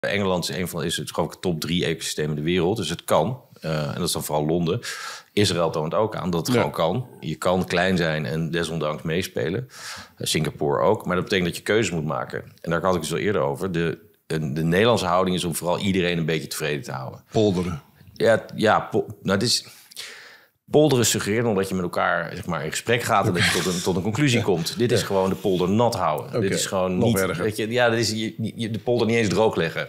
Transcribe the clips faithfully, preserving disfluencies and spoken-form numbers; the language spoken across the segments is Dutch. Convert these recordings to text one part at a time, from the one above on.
Engeland is een van is het, geloof ik, top drie ecosystemen in de wereld. Dus het kan. Uh, en dat is dan vooral Londen. Israël toont ook aan dat het ja. gewoon kan. Je kan klein zijn en desondanks meespelen. Uh, Singapore ook. Maar dat betekent dat je keuzes moet maken. En daar had ik het al eerder over. De, de, de Nederlandse houding is om vooral iedereen een beetje tevreden te houden. Polderen. Ja, ja po- nou, het is... Polderen suggereert omdat je met elkaar zeg maar, in gesprek gaat... en dat je tot een, tot een conclusie ja. komt. Dit ja. is gewoon de polder nat houden. Okay. Dit is gewoon Nog niet... erger. Weet je, ja, dit is, je, je, de polder niet eens droog leggen.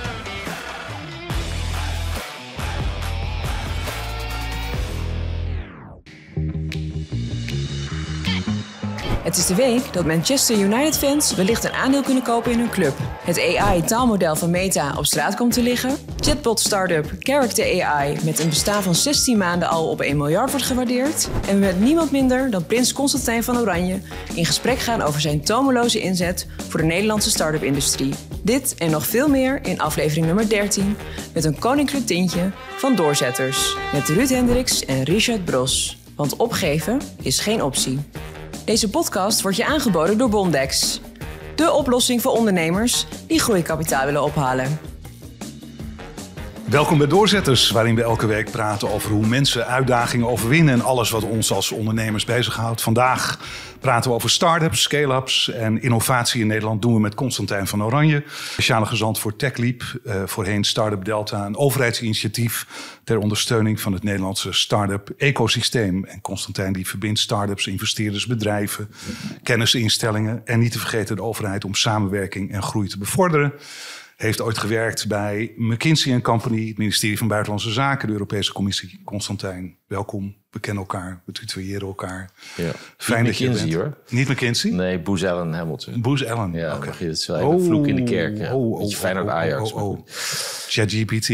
Het is de week dat Manchester United-fans wellicht een aandeel kunnen kopen in hun club. Het A I-taalmodel van Meta op straat komt te liggen. Chatbot-startup Character A I met een bestaan van zestien maanden al op één miljard wordt gewaardeerd. En we met niemand minder dan prins Constantijn van Oranje in gesprek gaan over zijn tomeloze inzet voor de Nederlandse start-up-industrie. Dit en nog veel meer in aflevering nummer dertien met een koninklijk tintje van Doorzetters. Met Ruud Hendricks en Richard Bros. Want opgeven is geen optie. Deze podcast wordt je aangeboden door Bondex. De oplossing voor ondernemers die groeikapitaal willen ophalen. Welkom bij Doorzetters, waarin we elke week praten over hoe mensen uitdagingen overwinnen en alles wat ons als ondernemers bezighoudt. Vandaag praten we over start-ups, scale-ups en innovatie in Nederland doen we met Constantijn van Oranje. Speciale gezant voor TechLeap, uh, voorheen Startup Delta, een overheidsinitiatief ter ondersteuning van het Nederlandse start-up ecosysteem. En Constantijn die verbindt start-ups, investeerders, bedrijven, kennisinstellingen en niet te vergeten de overheid om samenwerking en groei te bevorderen. Heeft ooit gewerkt bij McKinsey en Company, het ministerie van Buitenlandse Zaken, de Europese Commissie. Constantijn, welkom. We kennen elkaar, we tutoyeren elkaar. Ja. Fijn Niet dat McKinsey, je bent. hoor. Niet McKinsey? Nee, Booz Allen Hamilton. Booz Allen, ja, oké. Okay. Het is wel even een vloek in de kerk. Ja. Oh, oh, Beetje Feyenoord oh, Ajax. Oh, oh, oh. ChatGPT.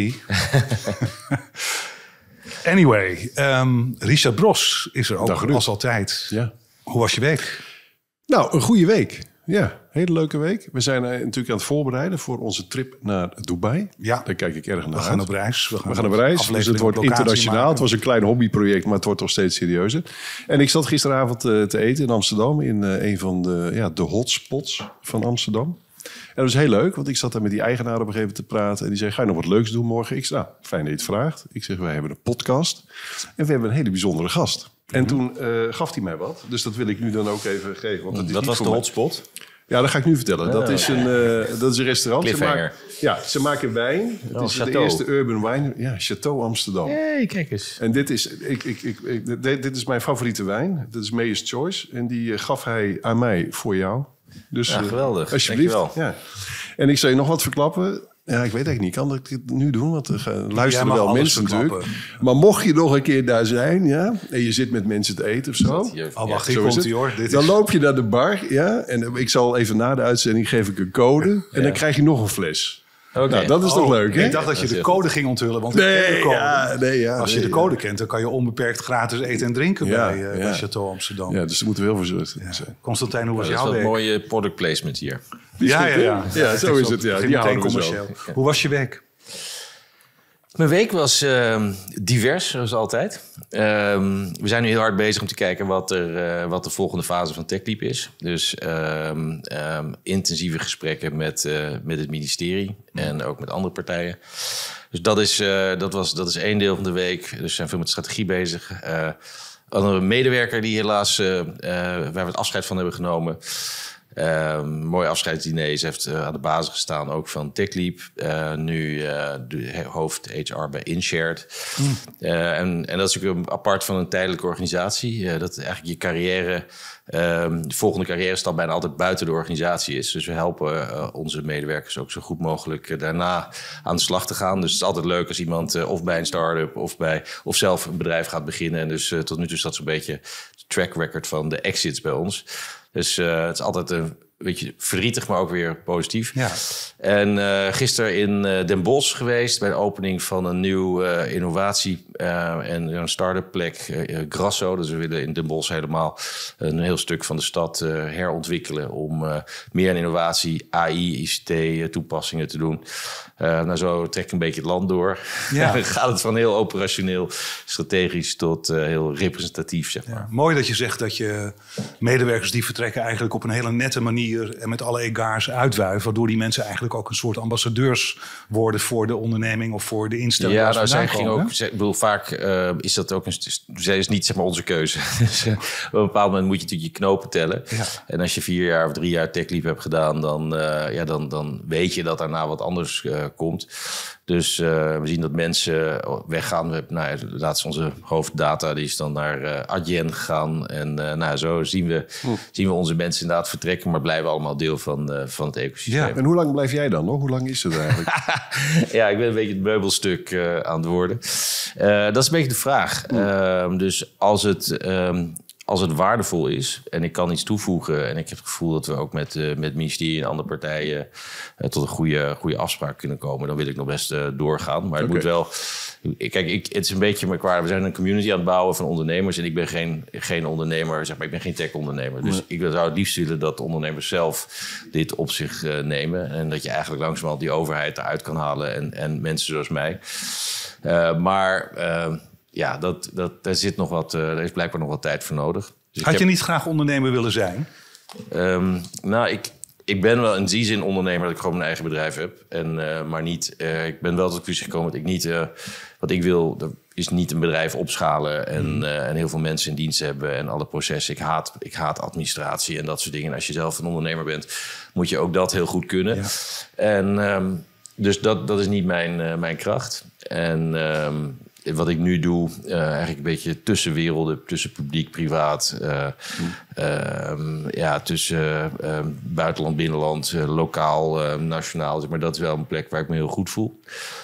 Anyway, um, Richard Bros is er ook Dag, als altijd. Ja. Hoe was je week? Nou, een goede week. Ja, hele leuke week. We zijn uh, natuurlijk aan het voorbereiden voor onze trip naar Dubai. Ja. Daar kijk ik erg naar We uit. gaan op reis. We gaan, We gaan op reis. Dus het wordt internationaal. Maken. Het was een klein hobbyproject, maar het wordt toch steeds serieuzer. En ik zat gisteravond uh, te eten in Amsterdam. In uh, een van de, ja, de hotspots van Amsterdam. En dat was heel leuk, want ik zat daar met die eigenaar op een gegeven moment te praten. En die zei, ga je nog wat leuks doen morgen? Ik zei, nou, fijn dat je het vraagt. Ik zeg, wij hebben een podcast. En we hebben een hele bijzondere gast. En toen uh, gaf hij mij wat. Dus dat wil ik nu dan ook even geven. Want dat is Wat was de hotspot? Ja, dat ga ik nu vertellen. Dat Ja, is een, uh, dat is een restaurant. Ze Cliffhanger. maken, ja, ze maken wijn. Het Oh, is Chateau. de eerste urban wine. Ja, Chateau Amsterdam. Hey, kijk eens. En dit is, ik, ik, ik, ik, dit, dit is mijn favoriete wijn. Dit is Mayor's Choice. En die uh, gaf hij aan mij voor jou. Dus, Ja, uh, geweldig. Alsjeblieft. Dankjewel. Ja. En ik zou je nog wat verklappen. Ja, ik weet eigenlijk niet. Kan ik dit nu doen? Want er gaan- luisteren mag wel alles mensen verklappen. natuurlijk. Maar mocht je nog een keer daar zijn, ja, en je zit met mensen te eten of zo. Oh, wacht, Zo hier is komt het. hij hoor. Dit Dan is... loop je naar de bar, ja. En ik zal even na de uitzending geef ik een code. En Ja. dan krijg je nog een fles. Oké. Nou, dat is toch Oh, leuk, hè? Ik dacht dat je Dat is de heel code ging onthullen. Want ik ken Nee, de code. ja, nee, ja. Als je nee, de code kent, dan kan je onbeperkt gratis eten en drinken Ja, bij, uh, ja. bij Chateau Amsterdam. Ja, dus daar moeten we heel voorzichtig Ja. zijn. Constantijn, hoe was Dat is jouw wel een week? mooie product placement hier. Ja, ja, ja. Ja, zo is het. Ja, Begin die meteen houden we zo. commercieel. Hoe was je week? Mijn week was uh, divers, zoals altijd. Um, we zijn nu heel hard bezig om te kijken wat, er, uh, wat de volgende fase van TechLeap is. Dus um, um, intensieve gesprekken met, uh, met het ministerie en ook met andere partijen. Dus dat is, uh, dat was, dat is één deel van de week. Dus we zijn veel met strategie bezig. Uh, een medewerker die helaas, uh, uh, waar we het afscheid van hebben genomen. Uh, mooi afscheidsdiner. Ze heeft uh, aan de basis gestaan ook van TechLeap. Uh, nu uh, de hoofd H R bij InShared. Mm. Uh, en, en dat is natuurlijk apart van een tijdelijke organisatie. Uh, dat eigenlijk je carrière, uh, de volgende carrière stap bijna altijd buiten de organisatie is. Dus we helpen uh, onze medewerkers ook zo goed mogelijk uh, daarna aan de slag te gaan. Dus het is altijd leuk als iemand uh, of bij een start-up of, bij, of zelf een bedrijf gaat beginnen. En dus uh, tot nu toe is dat zo'n beetje de track record van de exits bij ons. Dus uh, het is altijd een beetje verdrietig, maar ook weer positief. Ja. En uh, gisteren in uh, Den Bosch geweest bij de opening van een nieuw uh, innovatie- uh, en een start-up plek, uh, Grasso. Dus we willen in Den Bosch helemaal een heel stuk van de stad uh, herontwikkelen om uh, meer aan innovatie, A I, I C T uh, toepassingen te doen. Uh, nou, zo trek ik een beetje het land door. Ja. Dan gaat het van heel operationeel, strategisch tot uh, heel representatief, zeg maar. Ja, mooi dat je zegt dat je medewerkers die vertrekken eigenlijk op een hele nette manier plezier en met alle egaars uitwuiven. Waardoor die mensen eigenlijk ook een soort ambassadeurs worden voor de onderneming of voor de instelling. Ja, nou, zij ging ook. Ik bedoel, vaak uh, is dat ook een. Zij is niet zeg maar onze keuze. Dus, uh, op een bepaald moment moet je natuurlijk je knopen tellen. Ja. En als je vier jaar of drie jaar TechLeap hebt gedaan, dan, uh, ja, dan, dan weet je dat daarna wat anders uh, komt. Dus uh, we zien dat mensen weggaan. We hebben, nou, laatst onze hoofddata die is dan naar uh, Adyen gegaan. En uh, nou, zo zien we, hm. zien we onze mensen inderdaad vertrekken, maar blijven allemaal deel van, uh, van het ecosysteem. Ja, en hoe lang blijf jij dan nog? Hoe lang is het eigenlijk? Ja, ik ben een beetje het meubelstuk uh, aan het worden. Uh, dat is een beetje de vraag. Hm. Uh, dus als het... Um, Als het waardevol is en ik kan iets toevoegen... en ik heb het gevoel dat we ook met, uh, met het ministerie en andere partijen... Uh, tot een goede, goede afspraak kunnen komen... dan wil ik nog best uh, doorgaan. Maar het okay. moet wel... Kijk, ik, het is een beetje merkwaardig. We zijn een community aan het bouwen van ondernemers... en ik ben geen, geen ondernemer, zeg maar, ik ben geen tech-ondernemer. Dus nee. ik zou het liefst willen dat de ondernemers zelf dit op zich uh, nemen... en dat je eigenlijk langzamerhand die overheid eruit kan halen... en, en mensen zoals mij. Uh, maar... Uh, Ja, dat, dat, daar, zit nog wat, uh, daar is blijkbaar nog wat tijd voor nodig. Dus Had je heb, niet graag ondernemer willen zijn? Um, nou, ik, ik ben wel in die zin ondernemer dat ik gewoon mijn eigen bedrijf heb. En, uh, maar niet, uh, ik ben wel tot de conclusie gekomen dat ik niet... Uh, wat ik wil, dat is niet een bedrijf opschalen en, mm. uh, en heel veel mensen in dienst hebben... en alle processen. Ik haat, ik haat administratie en dat soort dingen. En als je zelf een ondernemer bent, moet je ook dat heel goed kunnen. Ja. En um, dus dat, dat is niet mijn, uh, mijn kracht. En... Um, Wat ik nu doe, uh, eigenlijk een beetje tussen werelden, tussen publiek, privaat, uh, uh, ja, tussen uh, buitenland, binnenland, uh, lokaal, uh, nationaal. Zeg maar dat is wel een plek waar ik me heel goed voel.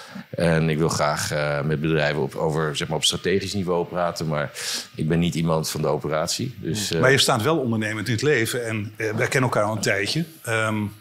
En ik wil graag uh, met bedrijven op, over, zeg maar, op strategisch niveau praten, maar ik ben niet iemand van de operatie. Dus, uh, maar je staat wel ondernemend in het leven en uh, wij kennen elkaar al een tijdje. Um,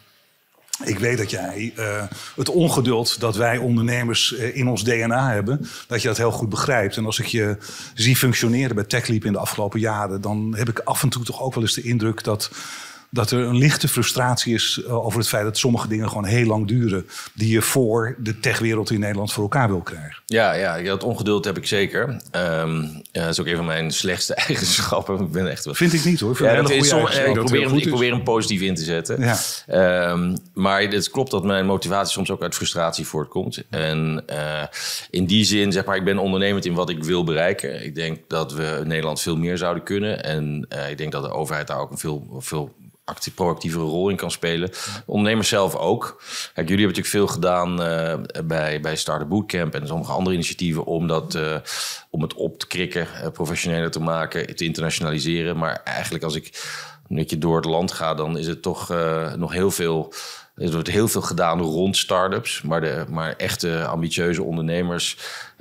Ik weet dat jij uh, het ongeduld dat wij ondernemers uh, in ons D N A hebben... dat je dat heel goed begrijpt. En als ik je zie functioneren bij TechLeap in de afgelopen jaren... dan heb ik af en toe toch ook wel eens de indruk dat... dat er een lichte frustratie is over het feit dat sommige dingen gewoon heel lang duren... die je voor de techwereld in Nederland voor elkaar wil krijgen. Ja, ja, dat ongeduld heb ik zeker. Um, ja, dat is ook een van mijn slechtste eigenschappen. Ik ben echt wel... Vind ik niet hoor. Ja, dat is som, ik, probeer hem, ik probeer hem positief in te zetten. Ja. Um, maar het klopt dat mijn motivatie soms ook uit frustratie voortkomt. En uh, in die zin, zeg maar, ik ben ondernemend in wat ik wil bereiken. Ik denk dat we in Nederland veel meer zouden kunnen. En uh, ik denk dat de overheid daar ook een veel... veel actief, proactievere rol in kan spelen. Ondernemers zelf ook. Kijk, jullie hebben natuurlijk veel gedaan uh, bij, bij Startup Bootcamp en sommige andere initiatieven om, dat, uh, om het op te krikken, uh, professioneler te maken, te internationaliseren. Maar eigenlijk als ik een beetje door het land ga, dan is het toch uh, nog heel veel... Er wordt heel veel gedaan rond start-ups, maar, de, maar echte ambitieuze ondernemers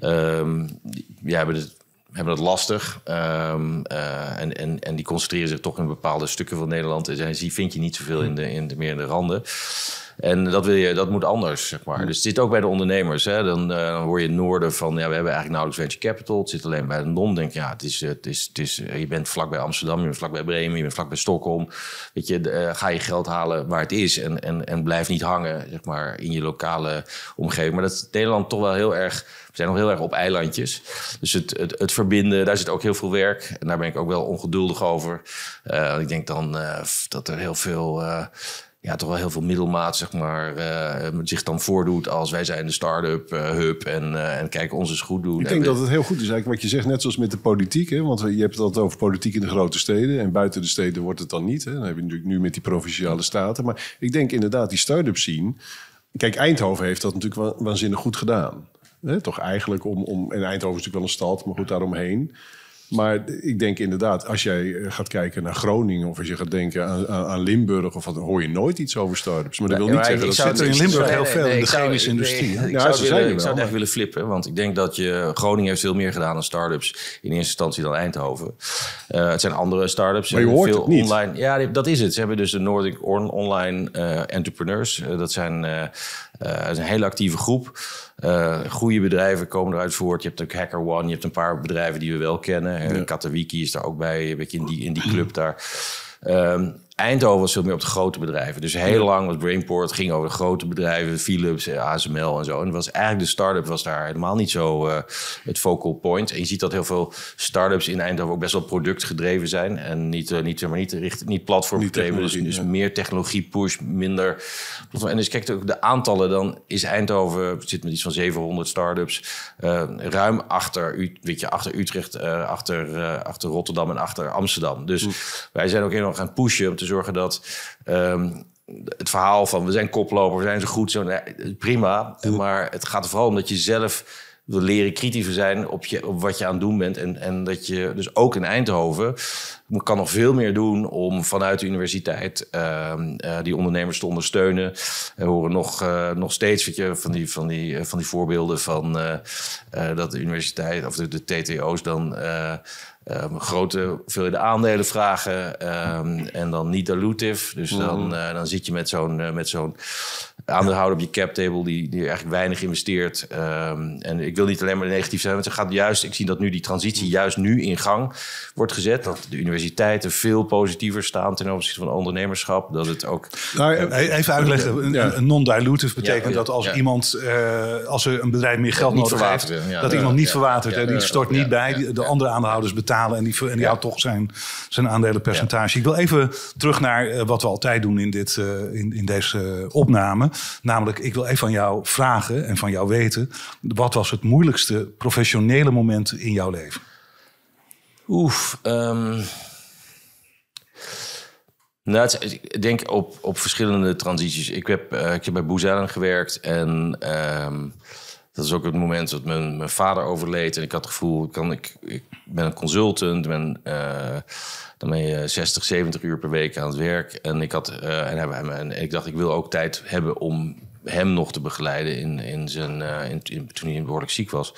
um, ja, hebben het hebben het lastig. Um, uh, en, en, en die concentreren zich toch in bepaalde stukken van Nederland. En die vind je niet zoveel in de, in de, meer in de randen. En dat, wil je, dat moet anders, zeg maar. Dus het zit ook bij de ondernemers. Hè. Dan, uh, dan hoor je in het noorden van... ja, we hebben eigenlijk nauwelijks venture capital. Het zit alleen bij de non. Denk je, ja, het is, het is, het is, je bent vlakbij Amsterdam, je bent vlakbij Bremen... je bent vlakbij Stockholm. Weet je, uh, ga je geld halen waar het is... En, en, en blijf niet hangen, zeg maar, in je lokale omgeving. Maar dat is Nederland toch wel heel erg... We zijn nog heel erg op eilandjes. Dus het, het, het verbinden, daar zit ook heel veel werk. En daar ben ik ook wel ongeduldig over. Uh, ik denk dan uh, dat er heel veel... Uh, ja, toch wel heel veel middelmaat, zeg maar, uh, zich dan voordoet als wij zijn de start-up uh, hub en, uh, en kijk, ons eens goed doen. Ik denk dat het heel goed is eigenlijk wat je zegt, net zoals met de politiek. Hè? Want je hebt het altijd over politiek in de grote steden en buiten de steden wordt het dan niet. Hè? Dan heb je natuurlijk nu met die provinciale staten. Maar ik denk inderdaad, die start-up scene... Kijk, Eindhoven heeft dat natuurlijk wa- waanzinnig goed gedaan. Hè? Toch eigenlijk om, om... En Eindhoven is natuurlijk wel een stad, maar goed, daaromheen... Maar ik denk inderdaad, als jij gaat kijken naar Groningen... of als je gaat denken aan, aan Limburg... of wat, dan hoor je nooit iets over start-ups. Maar dat wil ja, niet zeggen dat zit er in Limburg heel veel in de chemische industrie. Ik, ik, ik zou het, willen, ik zou het echt willen flippen. Want ik denk dat je... Groningen heeft veel meer gedaan aan start-ups... in eerste instantie dan Eindhoven. Uh, het zijn andere start-ups. Maar je hoort veel het niet. Online, ja, dat is het. Ze hebben dus de Nordic Online uh, Entrepreneurs. Uh, dat zijn... Uh, Uh, dat is een hele actieve groep. Uh, goede bedrijven komen eruit voort. Je hebt ook HackerOne, je hebt een paar bedrijven die we wel kennen. Ja. Uh, Katawiki is daar ook bij, een beetje in die, in die club daar. Um, Eindhoven was veel meer op de grote bedrijven. Dus heel lang was Brainport, ging over de grote bedrijven, Philips, A S M L en zo. En was eigenlijk de start-up was daar helemaal niet zo uh, het focal point. En je ziet dat heel veel start-ups in Eindhoven ook best wel productgedreven zijn. En niet, uh, niet, maar niet, richt, niet platformgedreven. Dus, dus ja. meer technologie push, minder... En dus kijk ook de aantallen, dan is Eindhoven, zit met iets van zevenhonderd start-ups. Uh, ruim achter, weet je, achter Utrecht, uh, achter, uh, achter Rotterdam en achter Amsterdam. Dus mm. wij zijn ook helemaal gaan pushen om te zorgen dat um, het verhaal van we zijn koploper, we zijn zo goed, zo, nee, prima. Mm. Maar het gaat er vooral om dat je zelf wil leren kritischer zijn op, je, op wat je aan het doen bent. En, en dat je dus ook in Eindhoven kan nog veel meer doen om vanuit de universiteit uh, uh, die ondernemers te ondersteunen. We horen nog, uh, nog steeds weet je, van, die, van, die, uh, van die voorbeelden van uh, uh, dat de universiteit of de, de T T O's dan uh, um, grote hoeveelheden aandelen vragen um, en dan niet dilutive. Dus mm-hmm. dan, uh, dan zit je met zo'n, uh, met zo'n aandeelhouder op je cap table die, die eigenlijk weinig investeert. Um, en ik wil niet alleen maar negatief zijn, want het gaat juist, ik zie dat nu die transitie juist nu in gang wordt gezet. Dat de universiteiten veel positiever staan ten opzichte van ondernemerschap. Dat het ook... Nou, even uitleggen. Een, ja. een non-dilutive betekent ja, dat als ja. iemand, uh, als er een bedrijf meer geld nodig heeft, ja, dat ja, iemand niet ja, verwatert. Ja, ja, die stort ja, niet ja, bij. Ja, de andere aandeelhouders betalen en die, en die ja. houdt toch zijn, zijn aandelenpercentage. Ja. Ik wil even terug naar uh, wat we altijd doen in, dit, uh, in, in deze opname. Namelijk, ik wil even van jou vragen en van jou weten, wat was het moeilijkste professionele moment in jouw leven? Oef, um, nou, het, ik denk op, op verschillende transities. Ik heb, uh, ik heb bij Booz Allen gewerkt en um, dat is ook het moment dat mijn, mijn vader overleed. En ik had het gevoel, ik, kan, ik, ik ben een consultant, ben, uh, dan ben je zestig, zeventig uur per week aan het werk. En ik, had, uh, en, en ik dacht, ik wil ook tijd hebben om hem nog te begeleiden in, in zijn, uh, in, in, toen hij behoorlijk ziek was.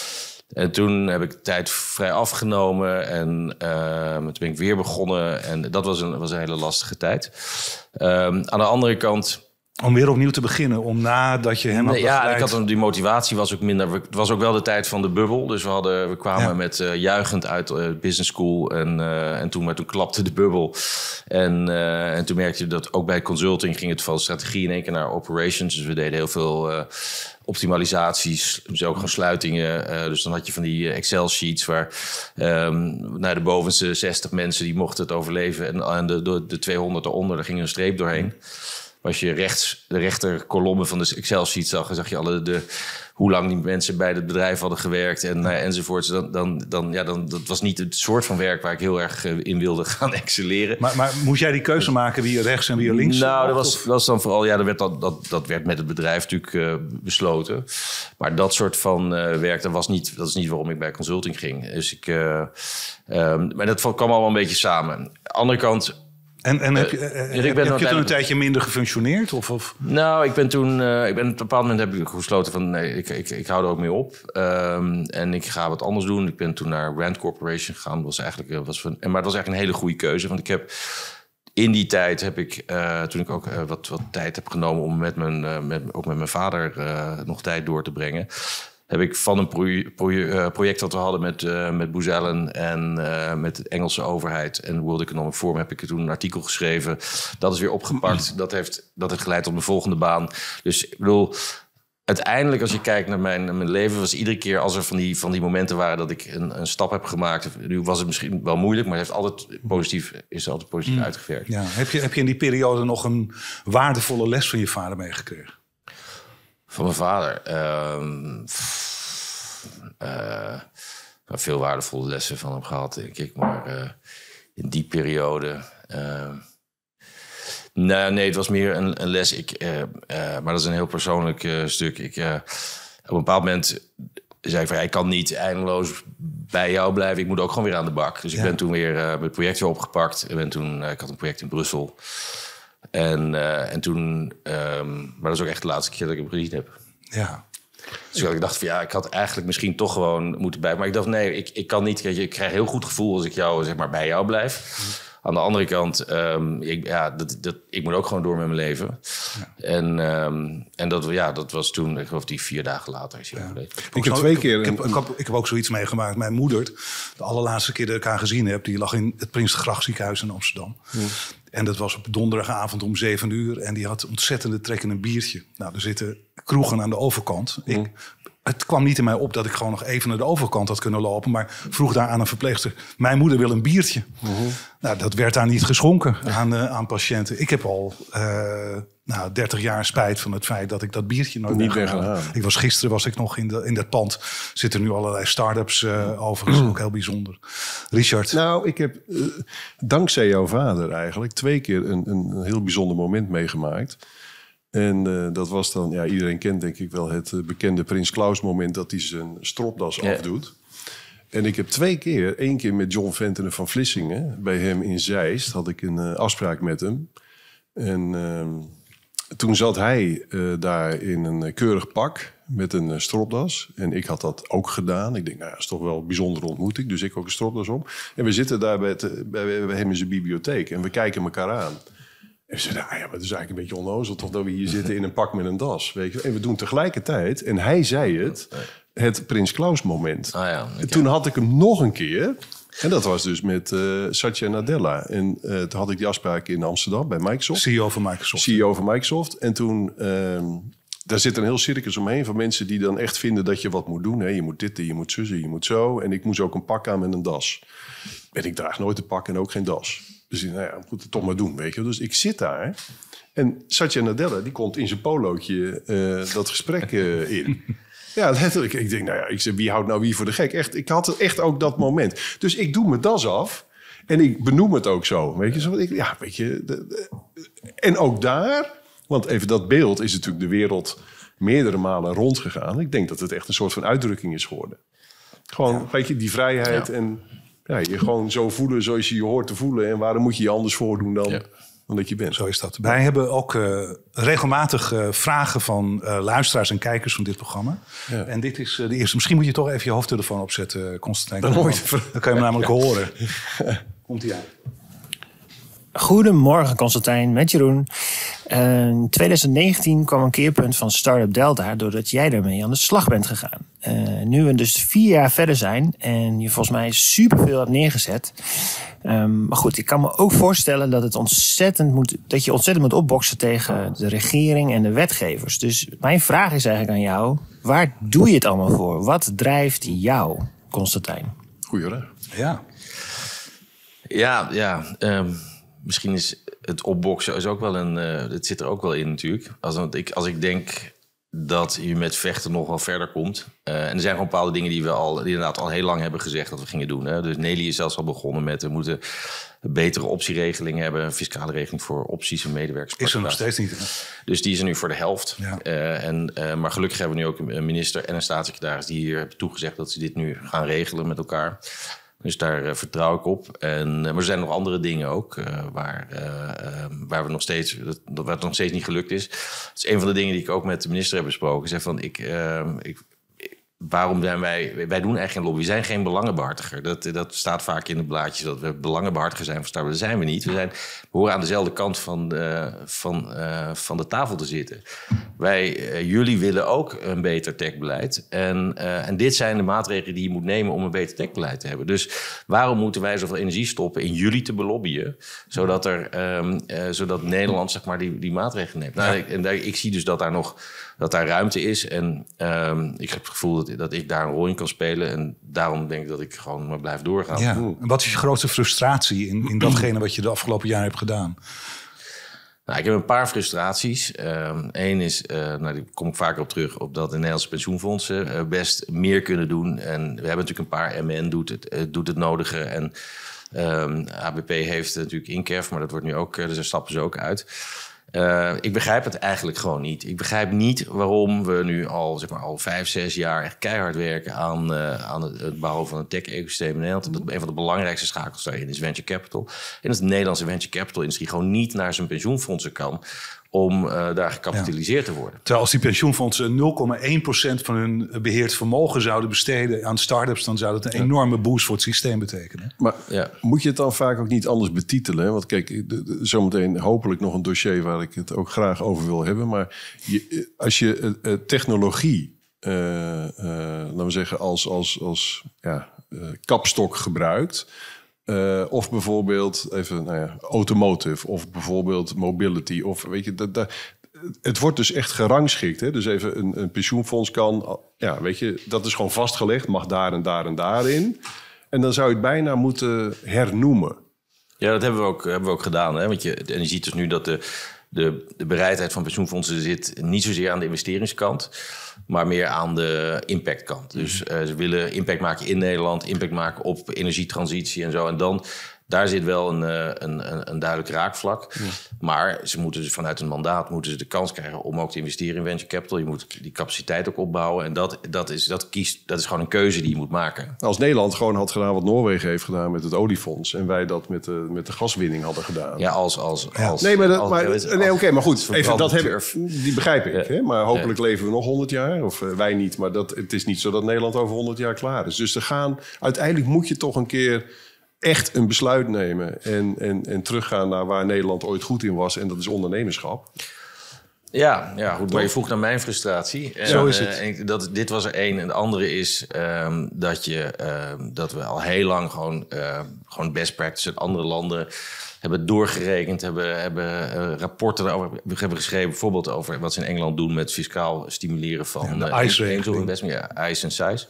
En toen heb ik tijd vrij afgenomen en uh, toen ben ik weer begonnen. En dat was een, was een hele lastige tijd. Um, aan de andere kant... Om weer opnieuw te beginnen, om nadat je hem had nee, begeleid... Ja, ik had, die motivatie was ook minder. Het was ook wel de tijd van de bubbel. Dus we, hadden, we kwamen ja. met uh, juichend uit uh, business school. En, uh, en toen, maar toen klapte de bubbel. En, uh, en toen merkte je dat ook bij consulting ging het van strategie in één keer naar operations. Dus we deden heel veel... Uh, optimalisaties, dus ook gewoon sluitingen. Uh, dus dan had je van die Excel-sheets waar um, naar de bovenste zestig mensen die mochten het overleven. En, en de, de, de tweehonderd eronder, daar ging een streep doorheen. Als je rechts de rechter kolommen van de Excel-sheet zag, dan zag je alle de, hoe lang die mensen bij het bedrijf hadden gewerkt en, uh, enzovoorts. Dan, dan, dan, ja, dan, dat was niet het soort van werk waar ik heel erg uh, in wilde gaan excelleren. Maar, maar moest jij die keuze maken wie je rechts en wie je links? Nou, dat was, dat was dan vooral, ja, dat werd, dat, dat, dat werd met het bedrijf natuurlijk uh, besloten. Maar dat soort van uh, werk, dat was niet, dat is niet waarom ik bij consulting ging. Dus ik, uh, um, maar dat kwam allemaal een beetje samen. Aan de andere kant... En, en heb je, uh, heb, heb je toen een tijdje minder gefunctioneerd? Of, of? Nou, ik ben toen... Uh, ik ben, op een bepaald moment heb ik besloten van... nee, ik, ik, ik hou er ook mee op. Um, en ik ga wat anders doen. Ik ben toen naar Rand Corporation gegaan. Dat was eigenlijk, was van, maar het was eigenlijk een hele goede keuze. Want ik heb... In die tijd heb ik, uh, toen ik ook uh, wat, wat tijd heb genomen... om met mijn, uh, met, ook met mijn vader uh, nog tijd door te brengen... heb ik van een pro- pro- project dat we hadden met, uh, met Booz Allen en uh, met de Engelse overheid en World Economic Forum heb ik toen een artikel geschreven. Dat is weer opgepakt. Dat heeft, dat heeft geleid tot mijn volgende baan. Dus ik bedoel, uiteindelijk als je kijkt naar mijn, naar mijn leven, was iedere keer als er van die, van die momenten waren dat ik een, een stap heb gemaakt. Nu was het misschien wel moeilijk, maar het heeft altijd positief, is altijd positief mm. uitgewerkt. Ja. Heb je, heb je in die periode nog een waardevolle les van je vader meegekregen? Van mijn vader. Uh, uh, veel waardevolle lessen van hem gehad, denk ik. Maar uh, in die periode... Uh, nou, nee, het was meer een, een les. Ik, uh, uh, maar dat is een heel persoonlijk uh, stuk. Ik, uh, op een bepaald moment zei ik van... Ja, ik kan niet eindeloos bij jou blijven. Ik moet ook gewoon weer aan de bak. Dus ja. ik ben toen weer uh, het project weer opgepakt. Ik, ben toen, uh, ik had een project in Brussel... En, uh, en toen, um, maar dat is ook echt de laatste keer dat ik hem gezien heb. Ja. Dus ik dacht van ja, ik had eigenlijk misschien toch gewoon moeten bij. Maar ik dacht nee, ik, ik kan niet. Je, ik krijg een heel goed gevoel als ik jou zeg maar bij jou blijf. Aan de andere kant, um, ik, ja, dat, dat, ik moet ook gewoon door met mijn leven. Ja. En, um, en dat, ja, dat was toen, ik geloof die vier dagen later is hij ja. overleden. Ik, ik heb twee keer... Ik heb, ik, heb, ik heb ook zoiets meegemaakt. Mijn moeder, de allerlaatste keer dat ik haar gezien heb... die lag in het Prins de Gracht ziekenhuis in Amsterdam. Hmm. En dat was op donderdagavond om zeven uur. En die had ontzettende trek in een biertje. Nou, er zitten kroegen aan de overkant. Hmm. Ik... Het kwam niet in mij op dat ik gewoon nog even naar de overkant had kunnen lopen. Maar vroeg daar aan een verpleegster, mijn moeder wil een biertje. Uh-huh. Nou, dat werd daar niet geschonken aan, uh, aan patiënten. Ik heb al uh, nou, dertig jaar spijt van het feit dat ik dat biertje nooit niet ben gaan halen. Ik was, gisteren was ik nog in, de, in dat pand. Zitten nu allerlei start-ups uh, overigens, ook heel bijzonder. Richard? Nou, ik heb uh, dankzij jouw vader eigenlijk twee keer een, een heel bijzonder moment meegemaakt. En uh, dat was dan, ja, iedereen kent denk ik wel het uh, bekende Prins Klaus moment dat hij zijn stropdas ja. afdoet. En ik heb twee keer, één keer met John Ventenen van Vlissingen, bij hem in Zeist, had ik een uh, afspraak met hem. En uh, toen zat hij uh, daar in een uh, keurig pak met een uh, stropdas. En ik had dat ook gedaan. Ik denk, nou ja, dat is toch wel een bijzondere ontmoeting. Dus ik ook een stropdas om. En we zitten daar bij, het, bij, bij hem in zijn bibliotheek en we kijken elkaar aan. En ze zeiden, ah ja, maar het is eigenlijk een beetje onnozel toch dat we hier zitten in een pak met een das. Weet je? En we doen tegelijkertijd, en hij zei het, het Prins Klaus moment. Ah ja, okay. Toen had ik hem nog een keer. En dat was dus met uh, Satya Nadella. En uh, toen had ik die afspraak in Amsterdam bij Microsoft. C E O van Microsoft. C E O van Microsoft. En toen, uh, daar zit een heel circus omheen van mensen die dan echt vinden dat je wat moet doen. Hè? Je moet dit, je moet zussen, je moet zo. En ik moest ook een pak aan met een das. En ik draag nooit een pak en ook geen das. Dus ik, nou ja, moet het toch maar doen, weet je. Dus ik zit daar. En Satya Nadella, die komt in zijn polootje uh, dat gesprek uh, in. Ja, letterlijk. Ik denk, nou ja, ik zeg, wie houdt nou wie voor de gek? Echt, ik had echt ook dat moment. Dus ik doe mijn das af. En ik benoem het ook zo. Weet je, zo, ik, ja, weet je. De, de, en ook daar, want even dat beeld is natuurlijk de wereld meerdere malen rondgegaan. Ik denk dat het echt een soort van uitdrukking is geworden. Gewoon, ja. weet je, die vrijheid ja. en ja, je gewoon zo voelen zoals je je hoort te voelen. En waarom moet je je anders voordoen dan, ja. dan dat je bent? Zo is dat. Wij hebben ook uh, regelmatig uh, vragen van uh, luisteraars en kijkers van dit programma. Ja. En dit is uh, de eerste. Misschien moet je toch even je hoofdtelefoon opzetten, Constantijn. Dan, dan kan je hem namelijk horen. Komt-ie uit. Goedemorgen, Constantijn, met Jeroen. Uh, in twintig negentien kwam een keerpunt van Startup Delta doordat jij daarmee aan de slag bent gegaan. Uh, nu we dus vier jaar verder zijn en je volgens mij superveel hebt neergezet. Um, maar goed, ik kan me ook voorstellen dat, het ontzettend moet, dat je ontzettend moet opboksen tegen de regering en de wetgevers. Dus mijn vraag is eigenlijk aan jou, waar doe je het allemaal voor? Wat drijft jou, Constantijn? Goeie vraag. Ja. Ja, ja. Um... Misschien is het opboksen is ook wel een. Uh, het zit er ook wel in natuurlijk. Als, ik, als ik denk dat je met vechten nog wel verder komt. Uh, en er zijn gewoon bepaalde dingen die we al die inderdaad al heel lang hebben gezegd dat we gingen doen. Hè. Dus Nelly is zelfs al begonnen met we moeten een betere optieregeling hebben. Een fiscale regeling voor opties en medewerkers. Is er nog steeds niet. Hè? Dus die is er nu voor de helft. Ja. Uh, en, uh, maar gelukkig hebben we nu ook een minister en een staatssecretaris die hier hebben toegezegd dat ze dit nu gaan regelen met elkaar. Dus daar uh, vertrouw ik op. En, uh, maar er zijn nog andere dingen ook uh, waar, uh, uh, waar, we nog steeds, dat, waar het nog steeds niet gelukt is. Dat is een van de dingen die ik ook met de minister heb besproken. Zeg van, ik, uh, ik, waarom zijn wij... Wij doen eigenlijk geen lobby. We zijn geen belangenbehartiger. Dat, dat staat vaak in de blaadjes dat we belangenbehartiger zijn van Startup. Dat zijn we niet. We, zijn, we horen aan dezelfde kant van de, van, uh, van de tafel te zitten. Wij, uh, jullie willen ook een beter techbeleid. En, uh, en dit zijn de maatregelen die je moet nemen om een beter techbeleid te hebben. Dus waarom moeten wij zoveel energie stoppen in jullie te belobbyen, zodat, er, um, uh, zodat Nederland zeg maar, die, die maatregelen neemt? Nou, ja. ik, en daar, ik zie dus dat daar nog dat daar ruimte is. En um, ik heb het gevoel dat, dat ik daar een rol in kan spelen. En daarom denk ik dat ik gewoon maar blijf doorgaan. Ja. En wat is je grootste frustratie in, in datgene wat je de afgelopen jaar hebt gedaan? Nou, ik heb een paar frustraties. Eén um, is, uh, nou, daar kom ik vaker op terug, op dat de Nederlandse pensioenfondsen uh, best meer kunnen doen. En we hebben natuurlijk een paar, M N doet het, uh, doet het nodige. En um, A B P heeft natuurlijk Inkerf, maar dat wordt nu ook, uh, dus daar stappen ze ook uit. Uh, ik begrijp het eigenlijk gewoon niet. Ik begrijp niet waarom we nu al, zeg maar, al vijf, zes jaar echt keihard werken aan, uh, aan het, het bouwen van een tech-ecosysteem in Nederland. Dat een van de belangrijkste schakels daarin is venture capital. En dat de Nederlandse venture capital-industrie gewoon niet naar zijn pensioenfondsen kan om uh, daar gecapitaliseerd ja. te worden. Terwijl als die pensioenfondsen nul komma één procent van hun beheerd vermogen zouden besteden aan start-ups, dan zou dat een ja. enorme boost voor het systeem betekenen. Maar ja. moet je het dan vaak ook niet anders betitelen? Hè? Want kijk, de, de, zometeen hopelijk nog een dossier waar ik het ook graag over wil hebben. Maar je, als je uh, technologie, uh, uh, laten we zeggen, als, als, als ja, uh, kapstok gebruikt. Uh, of bijvoorbeeld even, nou ja, automotive of bijvoorbeeld mobility. Of weet je, dat, dat, het wordt dus echt gerangschikt. Hè? Dus even een, een pensioenfonds kan, ja, weet je, dat is gewoon vastgelegd, mag daar en daar en daarin. En dan zou je het bijna moeten hernoemen. Ja, dat hebben we ook, hebben we ook gedaan. Hè? Want je, en je ziet dus nu dat de, de, de bereidheid van pensioenfondsen zit niet zozeer aan de investeringskant, maar meer aan de impactkant. Dus uh, ze willen impact maken in Nederland, impact maken op energietransitie en zo. En dan, daar zit wel een, een, een, een duidelijk raakvlak. Ja. Maar ze moeten dus vanuit een mandaat moeten ze de kans krijgen om ook te investeren in venture capital. Je moet die capaciteit ook opbouwen. En dat, dat, is, dat, kiest, dat is gewoon een keuze die je moet maken. Als Nederland gewoon had gedaan wat Noorwegen heeft gedaan met het oliefonds. En wij dat met de, met de gaswinning hadden gedaan. Ja, als... als, ja. als nee, maar, dat, als, maar, als, nee, oké, okay, maar goed. Even, dat heb, turf. die begrijp ik. Ja. Hè? Maar hopelijk ja. leven we nog honderd jaar. Of uh, wij niet. Maar dat, het is niet zo dat Nederland over honderd jaar klaar is. Dus er gaan, uiteindelijk moet je toch een keer echt een besluit nemen en, en, en teruggaan naar waar Nederland ooit goed in was. En dat is ondernemerschap. Ja, ja goed, maar je vroeg naar mijn frustratie. En, Zo is het. Uh, en dat, dit was er één. En de andere is um, dat, je, uh, dat we al heel lang gewoon, uh, gewoon best practice uit andere landen hebben doorgerekend, hebben, hebben uh, rapporten daarover hebben geschreven. Bijvoorbeeld over wat ze in Engeland doen met fiscaal stimuleren van ja, uh, angel investment. Ja, I C E en size.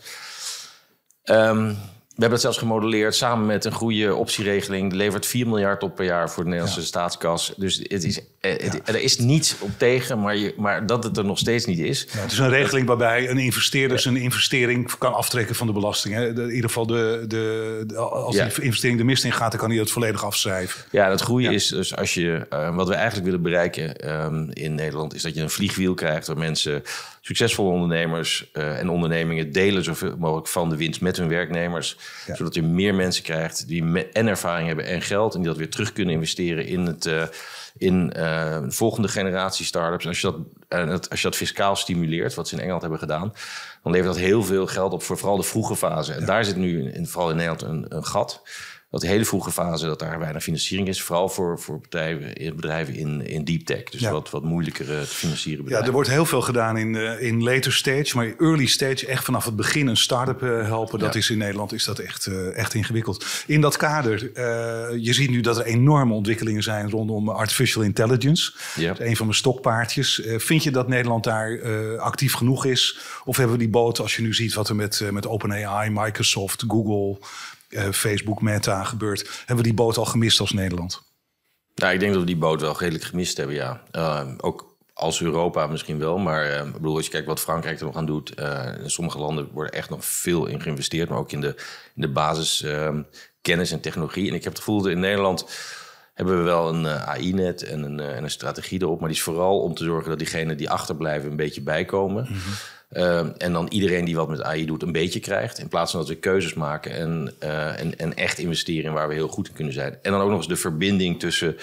Um, We hebben het zelfs gemodelleerd samen met een goede optieregeling. Die levert vier miljard op per jaar voor de Nederlandse ja. staatskas. Dus het is, het, ja. er is niets op tegen, maar, je, maar dat het er nog steeds niet is. Ja, het is een regeling waarbij een investeerder zijn investering kan aftrekken van de belasting. Hè? De, in ieder geval de, de, de, als ja. die investering de mist in gaat, dan kan hij het volledig afschrijven. Ja, het goede ja. is dus als je, uh, wat we eigenlijk willen bereiken um, in Nederland, is dat je een vliegwiel krijgt waar mensen, succesvolle ondernemers uh, en ondernemingen delen zoveel mogelijk van de winst met hun werknemers. Ja. Zodat je meer mensen krijgt die me- en ervaring hebben en geld. En die dat weer terug kunnen investeren in, het, uh, in uh, de volgende generatie start-ups. En als je, dat, uh, als je dat fiscaal stimuleert, wat ze in Engeland hebben gedaan, dan levert dat heel veel geld op voor vooral de vroege fase. En ja. daar zit nu, in, vooral in Nederland, een, een gat. Dat de hele vroege fase, dat daar weinig financiering is. Vooral voor, voor bedrijven, bedrijven in, in deep tech. Dus ja. wat, wat moeilijker te financieren bedrijven. Ja, er wordt heel veel gedaan in, uh, in later stage. Maar early stage, echt vanaf het begin een start-up uh, helpen. Dat ja. is in Nederland is dat echt, uh, echt ingewikkeld. In dat kader, uh, je ziet nu dat er enorme ontwikkelingen zijn rondom artificial intelligence. Ja. Dat is een van mijn stokpaardjes. Uh, vind je dat Nederland daar uh, actief genoeg is? Of hebben we die boot, als je nu ziet wat er met, uh, met OpenAI, Microsoft, Google, Uh, Facebook, Meta gebeurt. Hebben we die boot al gemist als Nederland? Nou, ik denk dat we die boot wel redelijk gemist hebben, ja. Uh, ook als Europa misschien wel. Maar uh, ik bedoel, als je kijkt wat Frankrijk er nog aan doet. Uh, in sommige landen wordt echt nog veel in geïnvesteerd. Maar ook in de, in de basis uh, kennis en technologie. En ik heb het gevoel dat in Nederland hebben we wel een uh, A I-net en een, uh, en een strategie erop. Maar die is vooral om te zorgen dat diegenen die achterblijven een beetje bijkomen. Mm-hmm. Uh, en dan iedereen die wat met A I doet een beetje krijgt. In plaats van dat we keuzes maken en, uh, en, en echt investeren in waar we heel goed in kunnen zijn. En dan ook nog eens de verbinding tussen,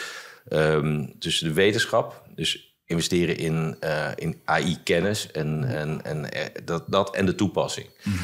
um, tussen de wetenschap. Dus investeren in, uh, in A I-kennis en, en, en, uh, dat, dat en de toepassing. Mm-hmm.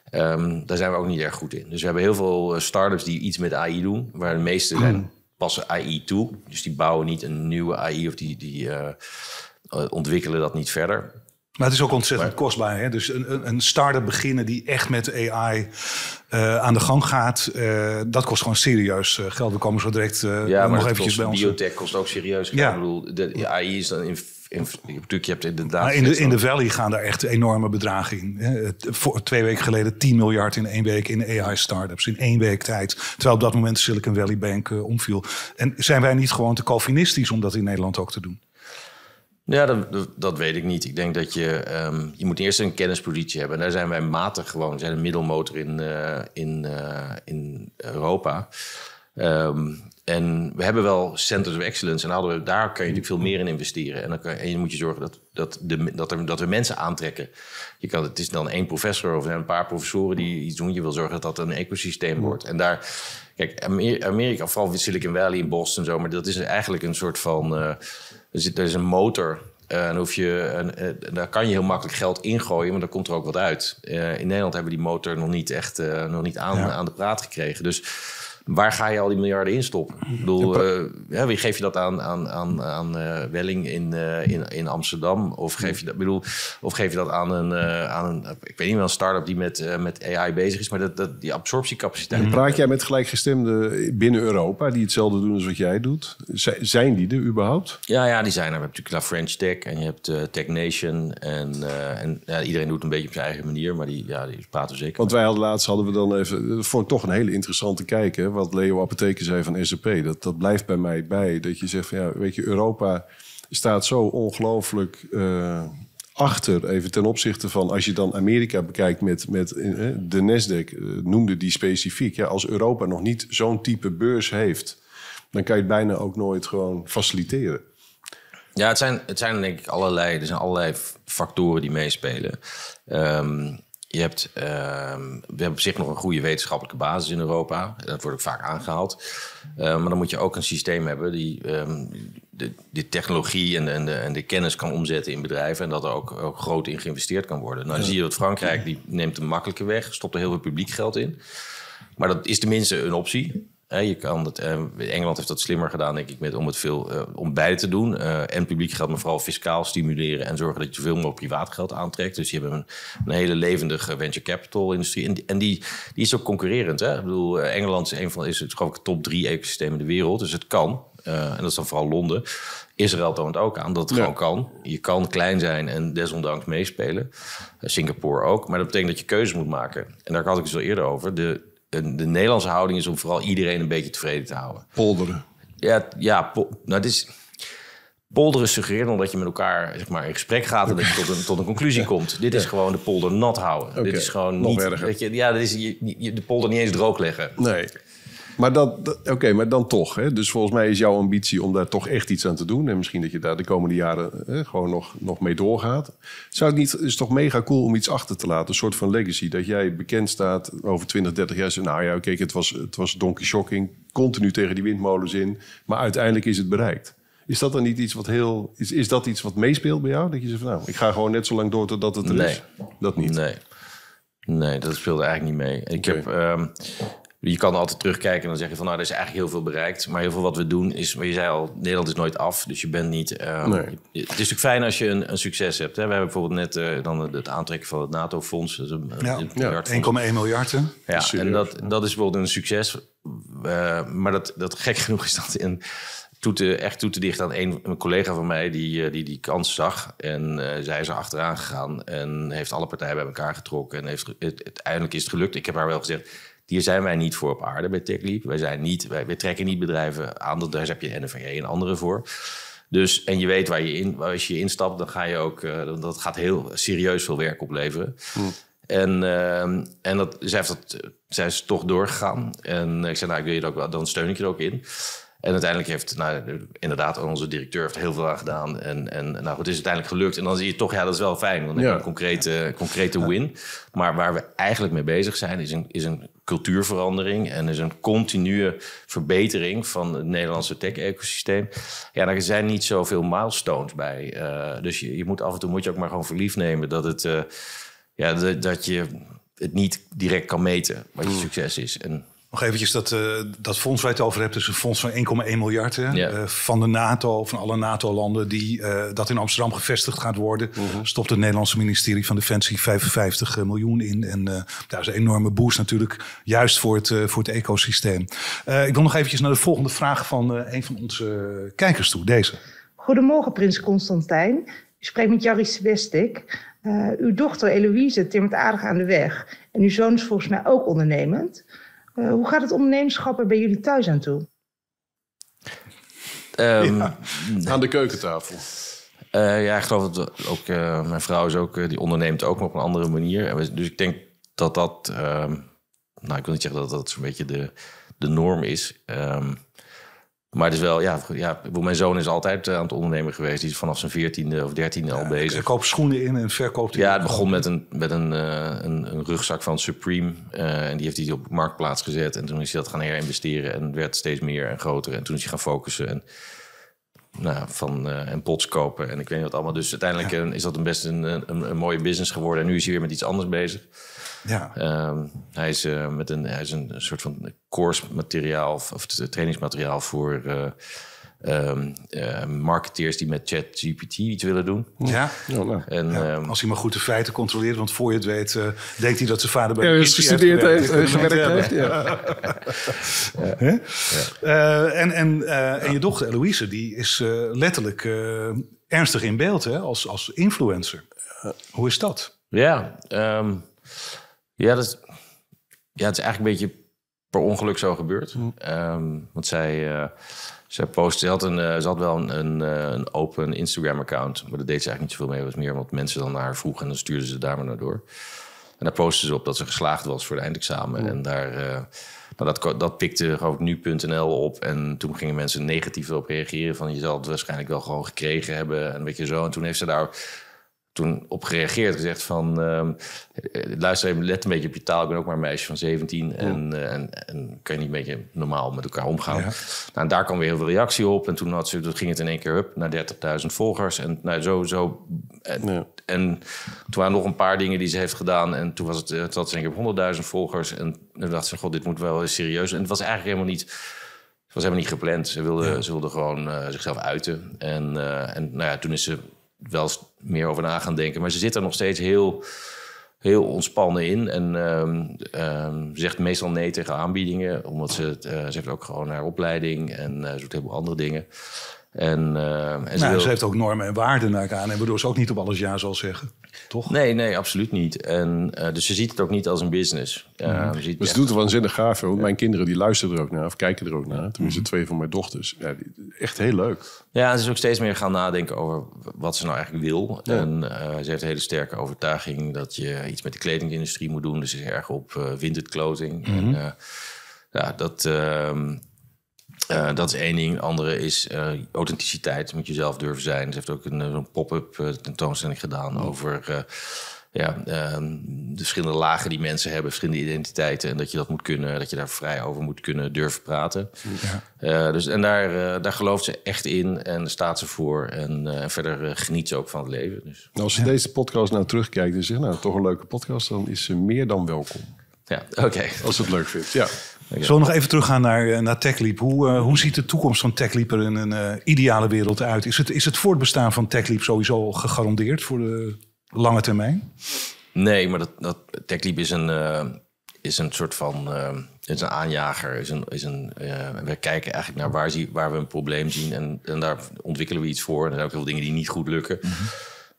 Um, daar zijn we ook niet erg goed in. Dus we hebben heel veel start-ups die iets met A I doen. Waar de meeste zijn, mm. passen A I toe. Dus die bouwen niet een nieuwe A I of die, die uh, ontwikkelen dat niet verder. Maar het is ook ontzettend maar, kostbaar. Hè? Dus een, een start-up beginnen die echt met A I uh, aan de gang gaat, uh, dat kost gewoon serieus uh, geld. We komen zo direct uh, ja, maar nog eventjes bij ons. Biotech kost ook serieus geld. Ja. Ik bedoel, de A I is dan in, in, natuurlijk, je hebt inderdaad. Maar in de, in de Valley gaan daar echt enorme bedragen in. Hè? Voor twee weken geleden tien miljard in één week in A I-startups. In één week tijd. Terwijl op dat moment Silicon Valley Bank uh, omviel. En zijn wij niet gewoon te Calvinistisch om dat in Nederland ook te doen? Ja, dat, dat weet ik niet. Ik denk dat je... Um, je moet eerst een kennispositie hebben. En daar zijn wij matig gewoon. We zijn een middelmotor in, uh, in, uh, in Europa. Um, en we hebben wel centers of excellence. En hadden we, daar kan je natuurlijk veel meer in investeren. En dan, kan, en je moet je zorgen dat, dat, de, dat, er, dat we mensen aantrekken. Je kan, het is dan één professor of een paar professoren die iets doen. Je wil zorgen dat dat een ecosysteem wordt. En daar, kijk, Amerika, vooral Silicon Valley in Boston en zo. Maar dat is eigenlijk een soort van, uh, er, zit, er is een motor. Uh, en hoef je, uh, uh, daar kan je heel makkelijk geld ingooien, maar dan komt er ook wat uit. Uh, in Nederland hebben we die motor nog niet echt uh, nog niet aan, ja. aan de praat gekregen. Dus waar ga je al die miljarden in stoppen? Ik bedoel, uh, ja, wie geef je dat aan, aan, aan, aan uh, Welling in, uh, in, in Amsterdam? Of geef je dat, bedoel, of geef je dat aan een, uh, aan een ik weet niet wel, een start-up die met, uh, met A I bezig is, maar dat, dat, die absorptiecapaciteit. En praat jij met gelijkgestemden binnen Europa die hetzelfde doen als wat jij doet? Z- zijn die er überhaupt? Ja, ja, die zijn er. We hebben natuurlijk La French Tech en je hebt uh, Tech Nation. En, uh, en ja, iedereen doet het een beetje op zijn eigen manier, maar die, ja, die praten zeker. Want wij hadden laatst hadden we dan even, dat vond ik toch een hele interessante kijk, hè, wat Leo Apotheker zei van S A P. Dat, dat blijft bij mij bij. Dat je zegt van ja, weet je, Europa staat zo ongelooflijk uh, achter, even ten opzichte van, als je dan Amerika bekijkt met, met uh, de Nasdaq, uh, noemde die specifiek. Ja, als Europa nog niet zo'n type beurs heeft, dan kan je het bijna ook nooit gewoon faciliteren. Ja, het zijn, het zijn denk ik allerlei, er zijn allerlei factoren die meespelen. Um, Je hebt, uh, we hebben op zich nog een goede wetenschappelijke basis in Europa. Dat wordt ook vaak aangehaald. Uh, maar dan moet je ook een systeem hebben die um, de, de technologie en de, en, de, en de kennis kan omzetten in bedrijven. En dat er ook, ook groot in geïnvesteerd kan worden. Nou, dan zie je dat Frankrijk die neemt een makkelijke weg, stopt er heel veel publiek geld in. Maar dat is tenminste een optie. He, je kan het, uh, Engeland heeft dat slimmer gedaan, denk ik, met, om het veel uh, om beide te doen. Uh, en publiek geld, maar vooral fiscaal stimuleren en zorgen dat je zoveel mogelijk privaat geld aantrekt. Dus je hebt een, een hele levendige venture capital industrie. En die, en die, die is ook concurrerend. Hè? Ik bedoel, uh, Engeland is een van is het, geloof ik, top drie ecosystemen in de wereld. Dus het kan. Uh, en dat is dan vooral Londen. Israël toont ook aan dat het ja. gewoon kan. Je kan klein zijn en desondanks meespelen. Uh, Singapore ook. Maar dat betekent dat je keuzes moet maken. En daar had ik het al eerder over. De De Nederlandse houding is om vooral iedereen een beetje tevreden te houden. Polderen. Ja, ja po- nou, dit is, polderen suggereert omdat je met elkaar zeg maar, in gesprek gaat en dat je tot een, tot een conclusie ja. komt. Dit is ja. gewoon de polder nat houden. Okay. Dit is gewoon nog niet. Erger. Weet je, ja, dit is je, je, de polder niet eens droog leggen. Nee. Maar, dat, dat, okay, maar dan toch. Hè? Dus volgens mij is jouw ambitie om daar toch echt iets aan te doen. En misschien dat je daar de komende jaren hè, gewoon nog, nog mee doorgaat. Zou het niet, het is toch mega cool om iets achter te laten. Een soort van legacy. Dat jij bekend staat over twintig, dertig jaar. Nou ja, kijk, het was, het was donkey shocking. Continu tegen die windmolens in. Maar uiteindelijk is het bereikt. Is dat dan niet iets wat heel... Is, is dat iets wat meespeelt bij jou? Dat je zegt van nou, ik ga gewoon net zo lang door totdat het er nee. is. Dat niet? Nee. Nee, dat speelde eigenlijk niet mee. Ik okay. heb... Um, Je kan altijd terugkijken en dan zeg je van nou, er is eigenlijk heel veel bereikt. Maar heel veel wat we doen is, je zei al, Nederland is nooit af. Dus je bent niet... Uh, nee. Het is natuurlijk fijn als je een, een succes hebt. Hè? We hebben bijvoorbeeld net uh, dan het aantrekken van het NATO-fonds. Dus een, ja, een ja, één komma één miljard. Hè? Ja, en dat, dat is bijvoorbeeld een succes. Uh, maar dat, dat gek genoeg is dat in... Toe te, echt toe te dichten aan een, een collega van mij die die, die kans zag. En uh, zij is er achteraan gegaan en heeft alle partijen bij elkaar getrokken. En heeft, het, uiteindelijk is het gelukt. Ik heb haar wel gezegd... Hier zijn wij niet voor op aarde bij TechLeap. Wij, zijn niet, wij, wij trekken niet bedrijven aan. Daar heb je N V A en anderen voor. Dus, en je weet waar je in, als je je instapt, dan ga je ook... Uh, dat gaat heel serieus veel werk opleveren. Hmm. En, uh, en dat, zij, heeft dat, zij is toch doorgegaan. En ik zei, nou, ik wil je er ook wel, dan steun ik je er ook in. En uiteindelijk heeft, nou, inderdaad, onze directeur heeft heel veel aan gedaan. En, en nou, het is uiteindelijk gelukt. En dan zie je toch, ja, dat is wel fijn. Dan heb je ja. een concrete, concrete win. Maar waar we eigenlijk mee bezig zijn, is een, is een cultuurverandering. En is een continue verbetering van het Nederlandse tech-ecosysteem. Ja, daar zijn niet zoveel milestones bij. Uh, dus je, je moet af en toe moet je ook maar gewoon voor lief nemen dat het, uh, ja, de, dat je het niet direct kan meten wat je mm. succes is. En, Nog eventjes dat, uh, dat fonds waar je het over hebt, is een fonds van één komma één miljard. Hè? Ja. Uh, van de NATO, van alle NATO-landen die uh, dat in Amsterdam gevestigd gaat worden. Uh-huh. Stopt het Nederlandse ministerie van Defensie vijfenvijftig miljoen in. En uh, daar is een enorme boost natuurlijk, juist voor het, uh, voor het ecosysteem. Uh, ik wil nog eventjes naar de volgende vraag van uh, een van onze kijkers toe, deze. Goedemorgen, prins Constantijn. U spreekt met Jaris Westik. Uh, uw dochter Eloïse timmert aardig aan de weg. En uw zoon is volgens mij ook ondernemend. Uh, hoe gaat het ondernemerschap er bij jullie thuis aan toe? Um, ja, aan de keukentafel. Uh, ja, ik geloof dat ook, uh, mijn vrouw is ook, uh, die onderneemt ook maar op een andere manier. Dus ik denk dat dat, uh, nou, ik wil niet zeggen dat dat zo'n beetje de, de norm is. Um, maar het is wel, ja, ja, mijn zoon is altijd aan het ondernemen geweest. Die is vanaf zijn veertiende of dertiende ja, al bezig. Hij koopt schoenen in en verkoopt die. Ja, het begon met een, met een, uh, een, een rugzak van Supreme. Uh, en die heeft hij op Marktplaats gezet. En toen is hij dat gaan herinvesteren. En het werd steeds meer en groter. En toen is hij gaan focussen. En, nou, van, uh, en pots kopen. En ik weet niet wat allemaal. Dus uiteindelijk ja. is dat een best een, een, een mooie business geworden. En nu is hij weer met iets anders bezig. Ja. Um, hij is uh, met een, hij is een soort van course materiaal of, of trainingsmateriaal voor uh, um, uh, marketeers die met ChatGPT iets willen doen. Ja. ja, nou. en, ja. Um, als hij maar goed de feiten controleert, want voor je het weet, uh, denkt hij dat zijn vader bij ja, de is gestudeerd heeft, heeft gewerkt heeft. Ja. ja. ja. uh, en, en, uh, en je dochter Eloïse, die is uh, letterlijk uh, ernstig in beeld, hè, als, als influencer. Uh, hoe is dat? Ja. Um, Ja, dat is, ja, het is eigenlijk een beetje per ongeluk zo gebeurd. Mm. Um, want zij, uh, zij postte, ze had, een, uh, ze had wel een, een, een open Instagram-account. Maar dat deed ze eigenlijk niet zoveel mee. Het was meer wat mensen dan naar haar vroegen en dan stuurden ze daar maar naar door. En daar postte ze op dat ze geslaagd was voor de eindexamen. Mm. En daar, uh, nou, dat, dat pikte geloof ik nu punt n l op. En toen gingen mensen negatief op reageren. Van je zal het waarschijnlijk wel gewoon gekregen hebben. En weet je zo. En toen heeft ze daar toen op gereageerd, gezegd van um, luister even, let een beetje op je taal. Ik ben ook maar een meisje van zeventien ja. en, uh, en, en kan je niet een beetje normaal met elkaar omgaan. Ja. Nou, en daar kwam weer heel veel reactie op. En toen, had ze, toen ging het in één keer hup naar dertigduizend volgers. En, nou, zo, zo, en, ja. en toen waren nog een paar dingen die ze heeft gedaan. En toen was het, het had ze denk ik honderdduizend volgers. En toen dacht ze, god, dit moet wel serieus. En het was eigenlijk helemaal niet... Het was helemaal niet gepland. Ze wilde, ja. ze wilde gewoon uh, zichzelf uiten. En, uh, en nou ja, toen is ze wel eens meer over na gaan denken. Maar ze zit er nog steeds heel, heel ontspannen in. En um, um, zegt meestal nee tegen aanbiedingen. Omdat ze, uh, ze heeft ook gewoon haar opleiding. En uh, ze doet heel veel andere dingen. En, uh, en ze, nou, wil... ze heeft ook normen en waarden naar aan. En waardoor ze ook niet op alles ja zal zeggen. Toch? Nee, nee, absoluut niet. En, uh, dus ze ziet het ook niet als een business. Uh, mm. ze ziet maar ze doet er waanzinnig gaaf. Want ja. mijn kinderen die luisteren er ook naar. Of kijken er ook naar. Tenminste, mm. twee van mijn dochters. Ja, die, echt heel leuk. Ja, en ze is ook steeds meer gaan nadenken over wat ze nou eigenlijk wil. Ja. En uh, ze heeft een hele sterke overtuiging dat je iets met de kledingindustrie moet doen. Dus ze is erg op uh, vintage clothing. Mm-hmm. En uh, ja, dat... Uh, Uh, dat is één ding. Het andere is uh, authenticiteit. Moet je zelf durven zijn. Ze heeft ook een, een pop-up uh, tentoonstelling gedaan oh. over uh, ja, uh, de verschillende lagen die mensen hebben, verschillende identiteiten. En dat je dat moet kunnen, dat je daar vrij over moet kunnen durven praten. Ja. Uh, dus, en daar, uh, daar gelooft ze echt in en daar staat ze voor. En uh, verder uh, geniet ze ook van het leven. Dus. Nou, als ze ja. deze podcast nou terugkijkt en zegt, nou, toch een leuke podcast, dan is ze meer dan welkom. Ja, oké. Okay. Als ze het leuk vindt, ja. Zullen we nog even teruggaan naar, naar TechLeap? Hoe, uh, hoe ziet de toekomst van TechLeap er in een uh, ideale wereld uit? Is het, is het voortbestaan van TechLeap sowieso gegarandeerd voor de lange termijn? Nee, maar dat, dat, TechLeap is een, uh, is een soort van uh, is een aanjager. Is een, is een, uh, we kijken eigenlijk naar waar, zie, waar we een probleem zien. En, en daar ontwikkelen we iets voor. En er zijn ook heel veel dingen die niet goed lukken. Mm-hmm.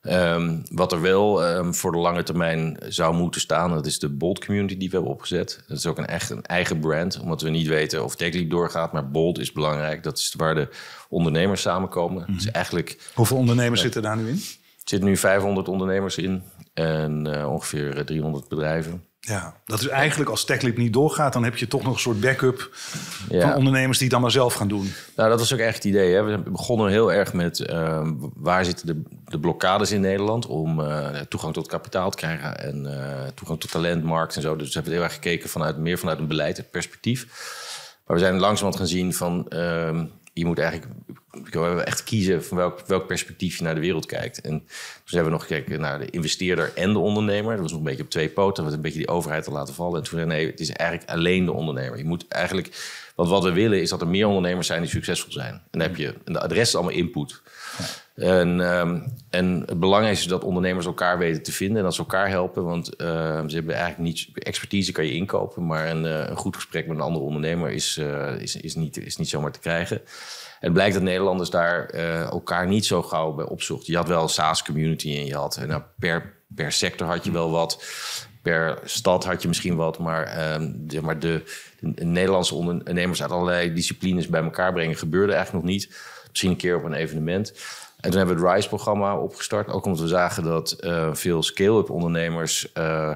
Um, wat er wel um, voor de lange termijn zou moeten staan, dat is de Bold community die we hebben opgezet. Dat is ook een, echt een eigen brand, omdat we niet weten of TechLeap doorgaat. Maar Bold is belangrijk. Dat is waar de ondernemers samenkomen. Mm-hmm. Dus eigenlijk, hoeveel ondernemers uh, zitten daar nu in? Er zitten nu vijfhonderd ondernemers in en uh, ongeveer driehonderd bedrijven. Ja, dat is eigenlijk als TechLeap niet doorgaat, dan heb je toch nog een soort backup ja. van ondernemers die het dan maar zelf gaan doen. Nou, dat was ook echt het idee. Hè. We begonnen heel erg met uh, waar zitten de, de blokkades in Nederland om uh, toegang tot kapitaal te krijgen en uh, toegang tot talentmarkt en zo. Dus we hebben heel erg gekeken vanuit meer vanuit een beleid, het perspectief. Maar we zijn langzamerhand gaan zien van uh, je moet eigenlijk echt kiezen van welk, welk perspectief je naar de wereld kijkt. En dus hebben we nog gekeken naar de investeerder en de ondernemer. Dat was nog een beetje op twee poten, wat een beetje die overheid te laten vallen. En toen zei nee, het is eigenlijk alleen de ondernemer. Je moet eigenlijk, want wat we willen is dat er meer ondernemers zijn die succesvol zijn. En dan heb je, en de rest is allemaal input. Ja. En, um, en het belangrijkste is dat ondernemers elkaar weten te vinden en dat ze elkaar helpen. Want uh, ze hebben eigenlijk niet... Expertise kan je inkopen, maar een, uh, een goed gesprek met een andere ondernemer is, uh, is, is, niet, is niet zomaar te krijgen. En het blijkt dat Nederlanders daar uh, elkaar niet zo gauw bij opzochten. Je had wel een SaaS-community en je had nou, per, per sector had je wel wat. Per stad had je misschien wat, maar, um, de, maar de, de Nederlandse ondernemers uit allerlei disciplines bij elkaar brengen gebeurde eigenlijk nog niet. Misschien een keer op een evenement. En toen hebben we het RISE-programma opgestart. Ook omdat we zagen dat uh, veel scale-up ondernemers uh,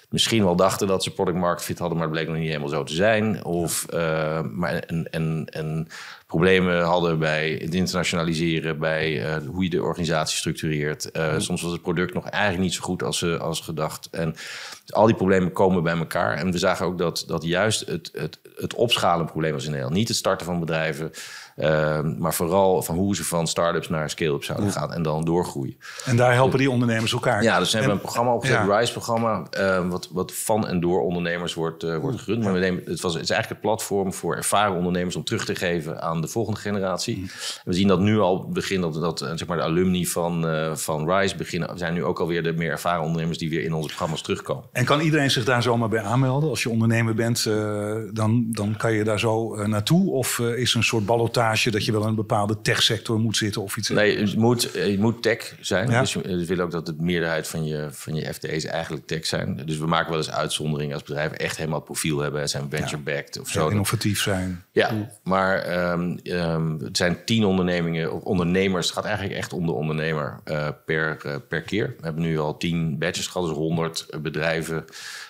misschien wel dachten dat ze product market fit hadden, maar het bleek nog niet helemaal zo te zijn. Of uh, maar en, en, en problemen hadden bij het internationaliseren, bij uh, hoe je de organisatie structureert. Uh, mm. Soms was het product nog eigenlijk niet zo goed als, uh, als gedacht. En al die problemen komen bij elkaar. En we zagen ook dat, dat juist het, het, het opschalen een probleem was in Nederland. Niet het starten van bedrijven, uh, maar vooral van hoe ze van start-ups naar scale-up zouden mm. gaan en dan doorgroeien. En daar helpen die ondernemers elkaar. Ja, dus we hebben en, een programma opgezet, ja. RISE-programma, uh, wat, wat van en door ondernemers wordt, uh, wordt gerund. Maar we nemen, het, was, het is eigenlijk het platform voor ervaren ondernemers om terug te geven aan de volgende generatie. Mm. We zien dat nu al beginnen, dat, dat zeg maar de alumni van, uh, van RISE beginnen, zijn nu ook alweer de meer ervaren ondernemers die weer in onze programma's terugkomen. En kan iedereen zich daar zomaar bij aanmelden? Als je ondernemer bent, uh, dan, dan kan je daar zo uh, naartoe? Of uh, is er een soort ballotage dat je wel in een bepaalde techsector moet zitten of iets? Nee, het moet, je moet tech zijn. Ja. Dus we willen ook dat de meerderheid van je, van je F T E's eigenlijk tech zijn. Dus we maken wel eens uitzonderingen als bedrijven echt helemaal het profiel hebben. Zijn venture-backed ja. of zo. Ja, innovatief zijn. Ja, maar um, um, het zijn tien ondernemingen of ondernemers. Het gaat eigenlijk echt om de ondernemer uh, per, uh, per keer. We hebben nu al tien badges gehad, dus honderd bedrijven.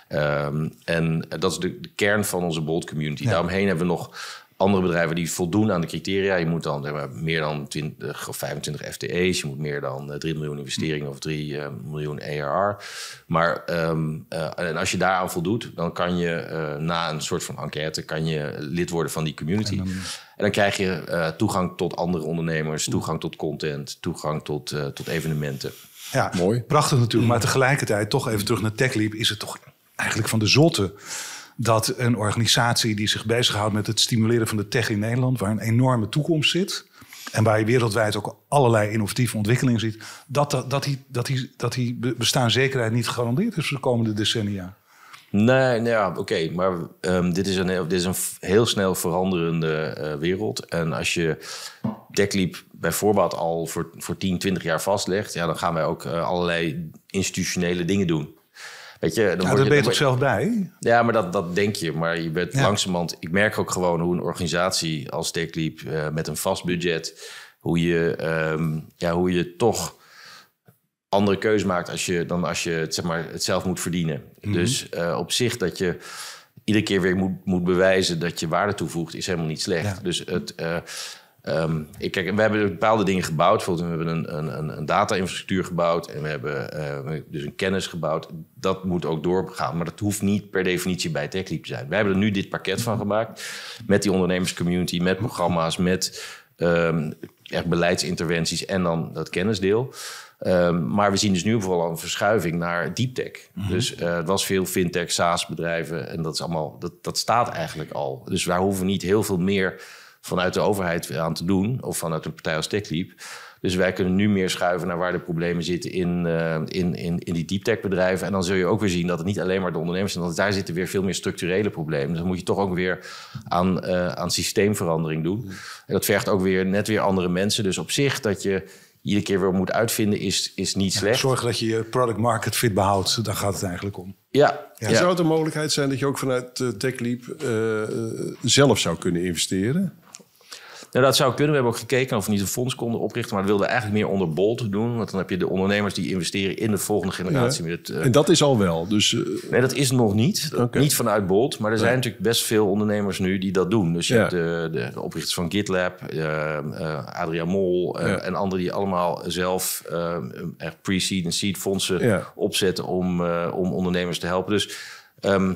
Um, en dat is de, de kern van onze Bold community. Ja. Daaromheen hebben we nog andere bedrijven die voldoen aan de criteria. Je moet dan zeg meer dan twintig of vijfentwintig F T E's. Je moet meer dan drie miljoen investeringen of drie uh, miljoen A R R. Maar um, uh, en als je daaraan voldoet, dan kan je uh, na een soort van enquête kan je lid worden van die community. En dan, en dan krijg je uh, toegang tot andere ondernemers, toegang tot content, toegang tot, uh, tot evenementen. Ja, mooi. Prachtig natuurlijk. Maar tegelijkertijd, toch even terug naar TechLeap, is het toch eigenlijk van de zotte dat een organisatie die zich bezighoudt met het stimuleren van de tech in Nederland, waar een enorme toekomst zit en waar je wereldwijd ook allerlei innovatieve ontwikkelingen ziet, dat, dat, dat, die, dat, die, dat die bestaanszekerheid niet gegarandeerd is voor de komende decennia. Nee, nou ja, oké. Okay, maar um, dit, is een, dit is een heel snel veranderende uh, wereld. En als je TechLeap bijvoorbeeld al voor, voor tien, twintig jaar vastlegt, ja, dan gaan wij ook uh, allerlei institutionele dingen doen. Weet je, dan ja, word daar je, ben je dan toch zelf bij? Ja, maar dat, dat denk je. Maar je bent ja. langzamerhand. Ik merk ook gewoon hoe een organisatie als TechLeap uh, met een vast budget, hoe je, um, ja, hoe je toch andere keuze maakt als je, dan als je het, zeg maar, het zelf moet verdienen. Mm-hmm. Dus uh, op zich dat je iedere keer weer moet, moet bewijzen dat je waarde toevoegt, is helemaal niet slecht. Ja. Dus het. Uh, Um, ik, kijk, we hebben bepaalde dingen gebouwd. Bijvoorbeeld, we hebben een, een, een data-infrastructuur gebouwd en we hebben uh, dus een kennis gebouwd. Dat moet ook doorgaan, maar dat hoeft niet per definitie bij TechLeap te zijn. Wij hebben er nu dit pakket van gemaakt met die ondernemerscommunity, met programma's, met um, echt beleidsinterventies en dan dat kennisdeel. Um, maar we zien dus nu vooral een verschuiving naar deep tech. Mm-hmm. Dus uh, het was veel fintech, SaaS-bedrijven en dat is allemaal, dat, dat staat eigenlijk al. Dus wij hoeven niet heel veel meer vanuit de overheid aan te doen, of vanuit een partij als TechLeap. Dus wij kunnen nu meer schuiven naar waar de problemen zitten in, uh, in, in, in die deep tech bedrijven. En dan zul je ook weer zien dat het niet alleen maar de ondernemers zijn, want daar zitten weer veel meer structurele problemen. Dus dan moet je toch ook weer aan, uh, aan systeemverandering doen. En dat vergt ook weer net weer andere mensen. Dus op zich dat je iedere keer weer moet uitvinden is, is niet ja, slecht. Zorg dat je je product market fit behoudt, daar gaat het eigenlijk om. Ja. Ja. Zou het een mogelijkheid zijn dat je ook vanuit uh, TechLeap uh, zelf zou kunnen investeren? Nou, dat zou kunnen. We hebben ook gekeken of we niet een fonds konden oprichten. Maar we wilden eigenlijk meer onder Bold doen. Want dan heb je de ondernemers die investeren in de volgende generatie. Ja. Met, uh... En dat is al wel? Dus, uh... Nee, dat is nog niet. Okay. Niet vanuit Bold. Maar er zijn ja. natuurlijk best veel ondernemers nu die dat doen. Dus je ja. hebt de, de, de oprichters van GitLab, uh, uh, Adriaan Mol... Uh, ja. en anderen die allemaal zelf uh, echt pre-seed en seed fondsen ja. opzetten... Om, uh, om ondernemers te helpen. Dus... Um,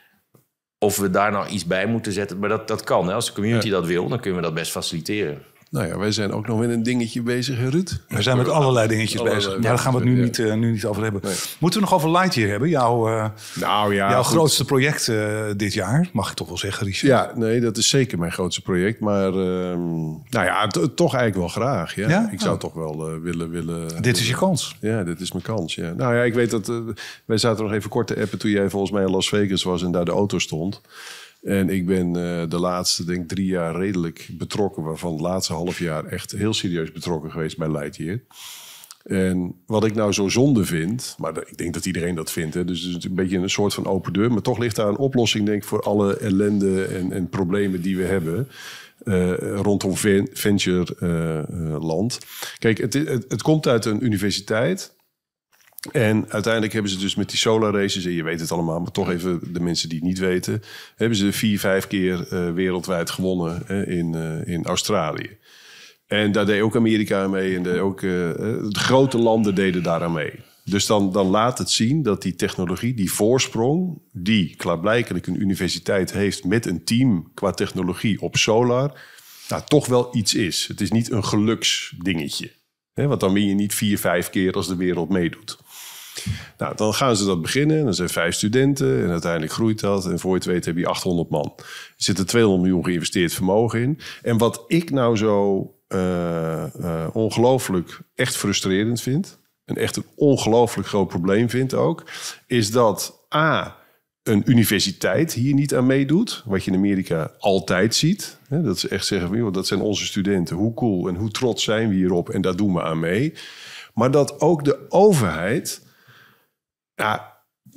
Of we daar nou iets bij moeten zetten. Maar dat, dat kan. Hè? Als de community ja. dat wil, dan kunnen we dat best faciliteren. Nou ja, wij zijn ook nog met een dingetje bezig, Ruud. We zijn met allerlei dingetjes allerlei, bezig. Maar ja, daar gaan we het nu, ja. niet, uh, nu niet over hebben. Nee. Moeten we nog over Lightyear hebben? Jouw, uh, nou, ja, jouw grootste project uh, dit jaar, mag ik toch wel zeggen, Richard? Ja, nee, dat is zeker mijn grootste project. Maar uh, nou ja, t- toch eigenlijk wel graag. Ja? Ja? Ik zou oh. toch wel uh, willen, willen... Dit is je kans. Ja, dit is mijn kans. Ja. Nou ja, ik weet dat... Uh, wij zaten nog even kort te appen toen jij volgens mij in Las Vegas was en daar de auto stond. En ik ben uh, de laatste, denk ik, drie jaar redelijk betrokken... waarvan het laatste half jaar echt heel serieus betrokken geweest bij Lightyear. En wat ik nou zo zonde vind... maar ik denk dat iedereen dat vindt... Hè, dus het is een beetje een soort van open deur... maar toch ligt daar een oplossing, denk ik... voor alle ellende en, en problemen die we hebben... Uh, rondom ven- venture uh, uh, land. Kijk, het, het, het komt uit een universiteit... En uiteindelijk hebben ze dus met die solar races, en je weet het allemaal, maar toch even de mensen die het niet weten, hebben ze vier, vijf keer uh, wereldwijd gewonnen uh, in, uh, in Australië. En daar deed ook Amerika aan mee en de, ook uh, de grote landen deden daaraan mee. Dus dan, dan laat het zien dat die technologie, die voorsprong, die klaarblijkelijk een universiteit heeft met een team qua technologie op solar, nou, toch wel iets is. Het is niet een geluksdingetje. Hè, want dan win je niet vier, vijf keer als de wereld meedoet. Nou, dan gaan ze dat beginnen. Dan zijn vijf studenten en uiteindelijk groeit dat. En voor je het weet heb je achthonderd man. Er zit er tweehonderd miljoen geïnvesteerd vermogen in. En wat ik nou zo uh, uh, ongelooflijk echt frustrerend vind, en echt een ongelooflijk groot probleem vind ook, is dat A, een universiteit hier niet aan meedoet. Wat je in Amerika altijd ziet. Hè, dat ze echt zeggen, dat zijn onze studenten. Hoe cool en hoe trots zijn we hierop en daar doen we aan mee. Maar dat ook de overheid, ja,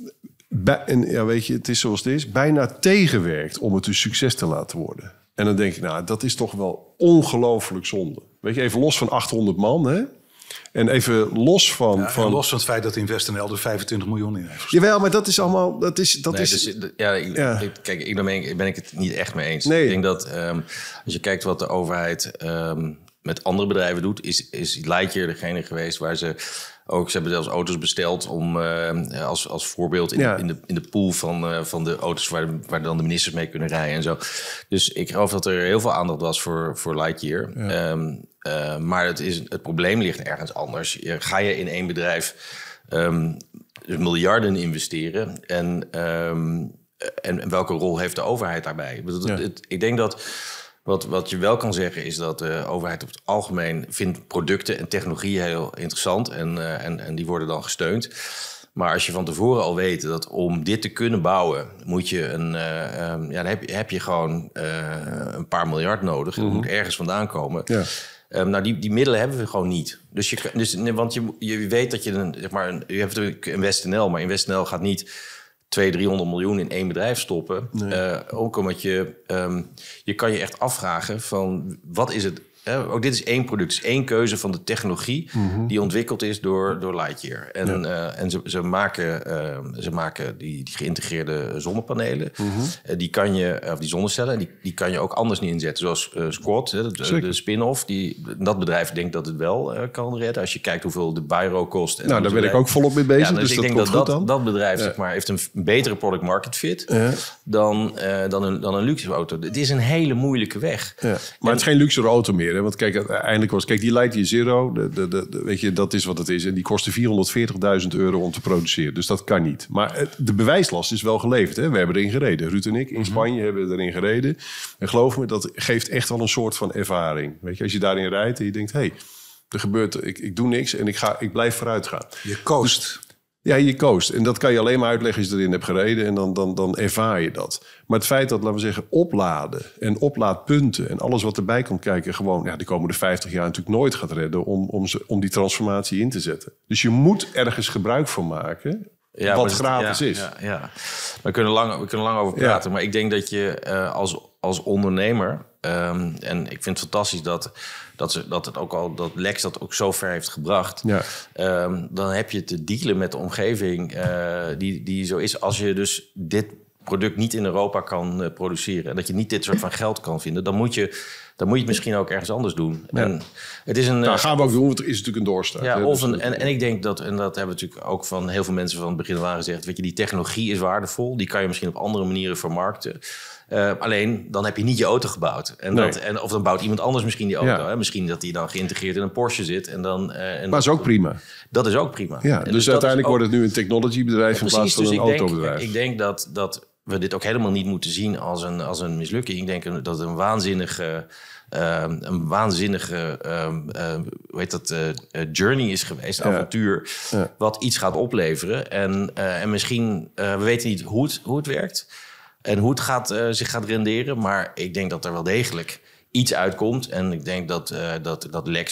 bij, en ja, weet je, het is zoals het is, bijna tegenwerkt om het een succes te laten worden. En dan denk ik, nou, dat is toch wel ongelooflijk zonde. Weet je, even los van achthonderd man, hè? En even los van... Ja, van... los van het feit dat InvestNL er vijfentwintig miljoen in heeft. Jawel, maar dat is allemaal... Dat is, dat nee, is... Dus, ja, ik, ja. Kijk, ik ben, ben ik het niet echt mee eens. Nee. Ik denk dat um, als je kijkt wat de overheid um, met andere bedrijven doet, is, is Lightyear degene geweest waar ze ook... Ze hebben zelfs auto's besteld om uh, als, als voorbeeld in, ja. in, de, in de pool van, uh, van de auto's waar, waar dan de ministers mee kunnen rijden en zo. Dus ik geloof dat er heel veel aandacht was voor, voor Lightyear. Ja. Um, Uh, maar het, is, het probleem ligt ergens anders. Ga je in één bedrijf um, miljarden investeren? En, um, en welke rol heeft de overheid daarbij? Ja. Het, het, ik denk dat wat, wat je wel kan zeggen is dat de overheid op het algemeen vindt producten en technologieën heel interessant. En, uh, en, en die worden dan gesteund. Maar als je van tevoren al weet dat om dit te kunnen bouwen, moet je een, uh, um, ja, dan heb je, heb je gewoon uh, een paar miljard nodig. Mm-hmm. Dat moet ergens vandaan komen. Ja. Um, nou, die, die middelen hebben we gewoon niet. Dus je, dus, want je, je weet dat je een, zeg maar, een, je hebt natuurlijk InvestNL, maar InvestNL gaat niet tweehonderd, driehonderd miljoen in één bedrijf stoppen. Nee. Uh, ook omdat je, um, je kan je echt afvragen van wat is het. Uh, ook dit is één product, is één keuze van de technologie mm-hmm. die ontwikkeld is door, door Lightyear. En, ja. uh, en ze, ze maken, uh, ze maken die, die geïntegreerde zonnepanelen. Mm-hmm. Uh, die kan je, of die zonnecellen, die, die kan je ook anders niet inzetten. Zoals uh, Squad, de, de, de spin-off. Die, dat bedrijf denkt dat het wel uh, kan redden. Als je kijkt hoeveel de Byro kost. En nou, daar ben ik ook volop mee bezig. Ja, dus, dus ik dat denk dat dat, dat bedrijf ja. zeg maar, heeft een betere product market fit ja. dan, uh, dan, een, dan een luxe auto. Het is een hele moeilijke weg. Ja. Maar en, het is geen luxe auto meer. Hè? Want kijk, uiteindelijk was, kijk, die Lightyear Zero, de, de, de, de, weet je, dat is wat het is. En die kostte vierhonderdveertigduizend euro om te produceren. Dus dat kan niet. Maar het, de bewijslast is wel geleverd. Hè? We hebben erin gereden. Ruud en ik in Spanje mm-hmm. hebben erin gereden. En geloof me, dat geeft echt wel een soort van ervaring. Weet je, als je daarin rijdt en je denkt, hé, hey, er gebeurt, ik, ik doe niks en ik, ga, ik blijf vooruit gaan. Je coast. Dus, ja, je coast. En dat kan je alleen maar uitleggen als je erin hebt gereden. En dan, dan, dan ervaar je dat. Maar het feit dat, laten we zeggen, opladen en oplaadpunten en alles wat erbij komt kijken, gewoon, ja, de komende vijftig jaar natuurlijk nooit gaat redden om, om, ze, om die transformatie in te zetten. Dus je moet ergens gebruik van maken. Ja, wat gratis ja, is. Ja, ja. We, kunnen lang, we kunnen lang over praten. Ja. Maar ik denk dat je uh, als, als ondernemer, um, en ik vind het fantastisch dat, dat, ze, dat, het ook al, dat Lex dat ook zo ver heeft gebracht. Ja. Um, dan heb je te dealen met de omgeving uh, die, die zo is. Als je dus dit product niet in Europa kan uh, produceren en dat je niet dit soort van geld kan vinden, dan moet je, dan moet je het misschien ook ergens anders doen. Ja. En het is een, nou, gaan we ook doen, want er is natuurlijk een doorstart. Ja, of een, en, en ik denk dat, en dat hebben we natuurlijk ook van heel veel mensen van het begin af aan gezegd, weet je, die technologie is waardevol, die kan je misschien op andere manieren vermarkten. Uh, alleen, dan heb je niet je auto gebouwd. En dat, nee. en, of dan bouwt iemand anders misschien die auto. Ja. Hè? Misschien dat die dan geïntegreerd in een Porsche zit. En dan, uh, en maar dat is ook prima. Dat is ook prima. Ja, dus, dus uiteindelijk ook, wordt het nu een technologiebedrijf ja, in plaats van dus een ik autobedrijf. Denk, ik denk dat, dat we dit ook helemaal niet moeten zien als een, als een mislukking. Ik denk dat het een waanzinnige... Uh, een waanzinnige uh, uh, hoe heet dat, uh, uh, journey is geweest, ja. avontuur, ja. wat iets gaat opleveren. En, uh, en misschien, uh, we weten niet hoe het, hoe het werkt en hoe het gaat, uh, zich gaat renderen. Maar ik denk dat er wel degelijk iets uitkomt. En ik denk dat, uh, dat, dat Lex ook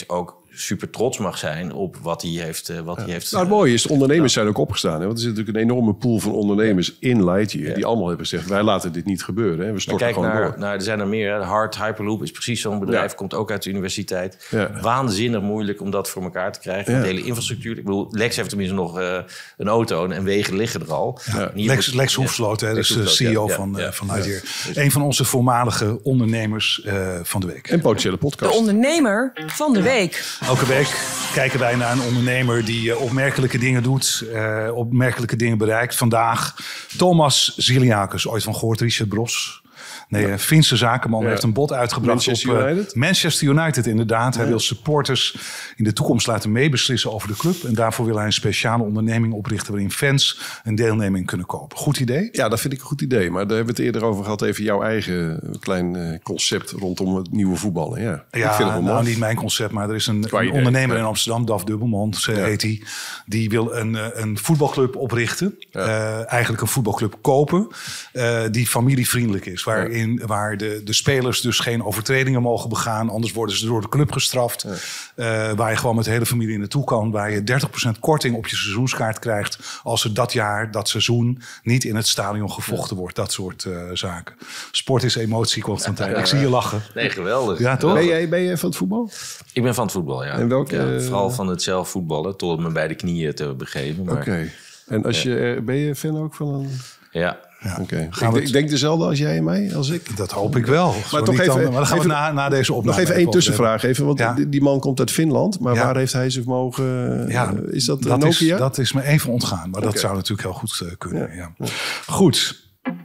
super trots mag zijn op wat hij heeft. Uh, wat ja. hij heeft nou, het mooie is, de ondernemers ja. zijn ook opgestaan. Hè? Want er zit natuurlijk een enorme pool van ondernemers in Lightyear. Ja. Die allemaal hebben gezegd, wij laten dit niet gebeuren. Hè? We storten kijk gewoon naar, door. naar, er zijn er meer. Hè? Hard Hyperloop is precies zo'n bedrijf. Ja. Komt ook uit de universiteit. Ja. Waanzinnig moeilijk om dat voor elkaar te krijgen. Ja. De hele infrastructuur. Ik bedoel, Lex heeft tenminste nog uh, een auto en wegen liggen er al. Ja. Lex, wordt, Lex Hoefsloot, ja. hè, dus de C E O ja. van, ja. Uh, van Lightyear. Ja. Een van onze voormalige ondernemers uh, van de week. En potentiële podcast. De ondernemer van de week. Elke week kijken wij naar een ondernemer die uh, opmerkelijke dingen doet. Uh, opmerkelijke dingen bereikt. Vandaag Thomas Ziliakis. Ooit van gehoord, Richard Bros. Nee, ja. Finse zakenman ja. heeft een bod uitgebracht Manchester op uh, United. Manchester United, inderdaad. Hij ja. wil supporters in de toekomst laten meebeslissen over de club. En daarvoor wil hij een speciale onderneming oprichten waarin fans een deelneming kunnen kopen. Goed idee? Ja, dat vind ik een goed idee. Maar daar hebben we het eerder over gehad. Even jouw eigen klein uh, concept rondom het nieuwe voetballen. Ja, ja ik vind het wel nou mooi. niet mijn concept, maar er is een, een ondernemer ja. in Amsterdam, Daf Dubbelman, zo ja. heet hij. Die wil een, een voetbalclub oprichten. Ja. Uh, eigenlijk een voetbalclub kopen uh, die familievriendelijk is. Waarin, ja. waar de de spelers dus geen overtredingen mogen begaan. Anders worden ze door de club gestraft. Ja. Uh, waar je gewoon met de hele familie naartoe kan. Waar je dertig procent korting op je seizoenskaart krijgt. Als er dat jaar, dat seizoen, niet in het stadion gevochten ja. wordt. Dat soort uh, zaken. Sport is emotie, Constantijn. Ja, ja, ja. Ik zie je lachen. Nee, geweldig. Ja, toch? Ben jij, ben jij van het voetbal? Ik ben van het voetbal, ja. En welke? Ja, vooral van het zelf voetballen. Tot me bij de knieën te begeven. Oké. Okay. En als ja. je, ben je fan ook van een... Ja. Ja. Okay. Ik, ik denk dezelfde als jij en mij, als ik. Dat hoop ik wel. Maar, toch even, dan, maar dan gaan even, we na, na deze opname... Nog even één tussenvraag. Even, want ja. die, die man komt uit Finland. Maar ja. waar heeft hij zich mogen... Ja, uh, is dat, dat Nokia? Is, dat is me even ontgaan. Maar okay. dat zou natuurlijk heel goed uh, kunnen. Ja. Ja. Goed.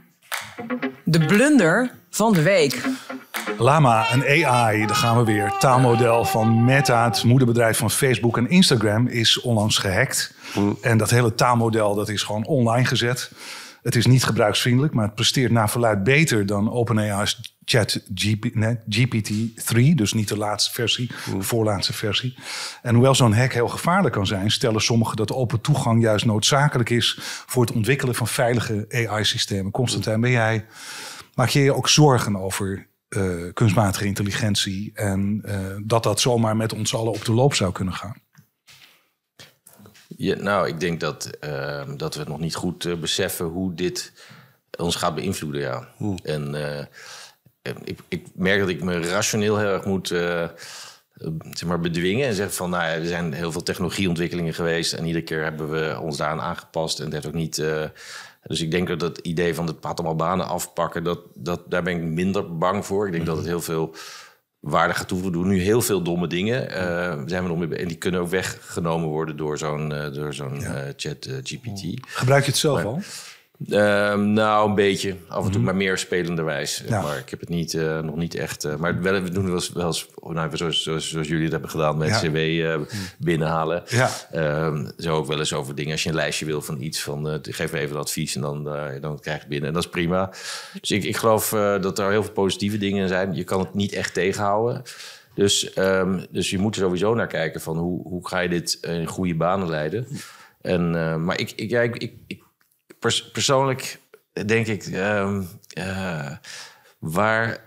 De blunder van de week. Llama, een A I, daar gaan we weer. Taalmodel van Meta, het moederbedrijf van Facebook en Instagram, is onlangs gehackt. Mm. En dat hele taalmodel dat is gewoon online gezet. Het is niet gebruiksvriendelijk, maar het presteert naar verluid beter dan OpenAI's Chat G P T drie. Dus niet de laatste versie, mm. de voorlaatste versie. En hoewel zo'n hack heel gevaarlijk kan zijn, stellen sommigen dat open toegang juist noodzakelijk is voor het ontwikkelen van veilige A I-systemen. Constantijn, ben jij, maak je je ook zorgen over uh, kunstmatige intelligentie en uh, dat dat zomaar met ons allen op de loop zou kunnen gaan? Ja, nou, ik denk dat, uh, dat we nog niet goed uh, beseffen hoe dit ons gaat beïnvloeden, ja. Hmm. En uh, ik, ik merk dat ik me rationeel heel erg moet uh, zeg maar bedwingen en zeggen van, nou ja, er zijn heel veel technologieontwikkelingen geweest en iedere keer hebben we ons daaraan aangepast en het heeft ook niet... Uh, dus ik denk dat het idee van het gaat allemaal banen afpakken, dat, dat, daar ben ik minder bang voor. Ik denk dat het heel veel waarde gaat toevoegen. We doen nu heel veel domme dingen. Uh, zijn we nog mee, en die kunnen ook weggenomen worden door zo'n, uh, door zo'n ja. uh, chat uh, G P T. Gebruik je het zelf maar, al? Uh, nou, een beetje. Af en toe, mm-hmm. maar meer spelenderwijs. Ja. Maar ik heb het niet, uh, nog niet echt... Uh, maar wel, we doen wel eens, wel eens nou, zoals, zoals, zoals jullie het hebben gedaan met ja. C W uh, binnenhalen. Ja. Uh, zo ook wel eens over dingen. Als je een lijstje wil van iets, van, uh, geef me even een advies en dan, uh, dan krijg je het binnen. En dat is prima. Dus ik, ik geloof uh, dat er heel veel positieve dingen zijn. Je kan het niet echt tegenhouden. Dus, um, dus je moet er sowieso naar kijken van hoe, hoe ga je dit in goede banen leiden. En, uh, maar ik, ik, ja, ik, ik, ik pers- persoonlijk denk ik, um, uh, waar,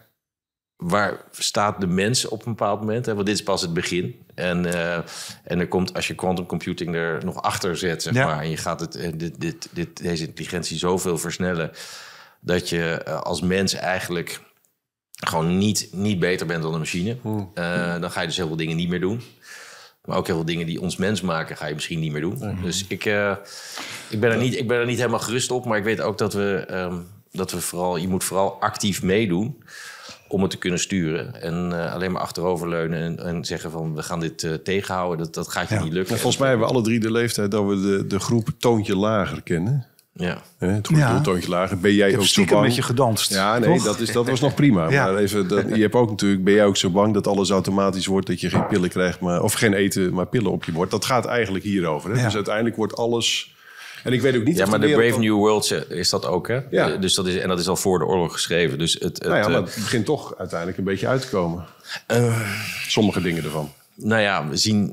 waar staat de mens op een bepaald moment? Hè? Want dit is pas het begin. En, uh, en er komt, als je quantum computing er nog achter zet, zeg ja. maar, en je gaat het, dit, dit, dit, deze intelligentie zoveel versnellen, dat je uh, als mens eigenlijk gewoon niet, niet beter bent dan een machine. Hmm. Uh, dan ga je dus heel veel dingen niet meer doen. Maar ook heel veel dingen die ons mens maken, ga je misschien niet meer doen. Mm-hmm. Dus ik, uh, ik, ben er niet, ik ben er niet helemaal gerust op. Maar ik weet ook dat we, um, dat we vooral... Je moet vooral actief meedoen om het te kunnen sturen. En uh, alleen maar achteroverleunen en, en zeggen van, we gaan dit uh, tegenhouden. Dat, dat gaat je ja. niet lukken. Ja, volgens mij hebben we alle drie de leeftijd dat we de, de groep Toontje Lager kennen. Ja. He, toen ja. Toontje Lager. Ben jij ook zo bang? met je gedanst. Ja, nee, dat, is, dat was nog prima. Ja. Maar even, dat, je hebt ook natuurlijk, ben jij ook zo bang dat alles automatisch wordt, dat je geen pillen krijgt, maar, of geen eten, maar pillen op je bord. Dat gaat eigenlijk hierover. Hè? Ja. Dus uiteindelijk wordt alles. En ik weet ook niet. Ja, of maar de The Brave ook... New World is dat ook, hè? Ja. Dus dat is, en dat is al voor de oorlog geschreven. Dus het, het, nou ja, maar het begint toch uiteindelijk een beetje uit te komen. Uh, Sommige dingen ervan. Nou ja, we zien.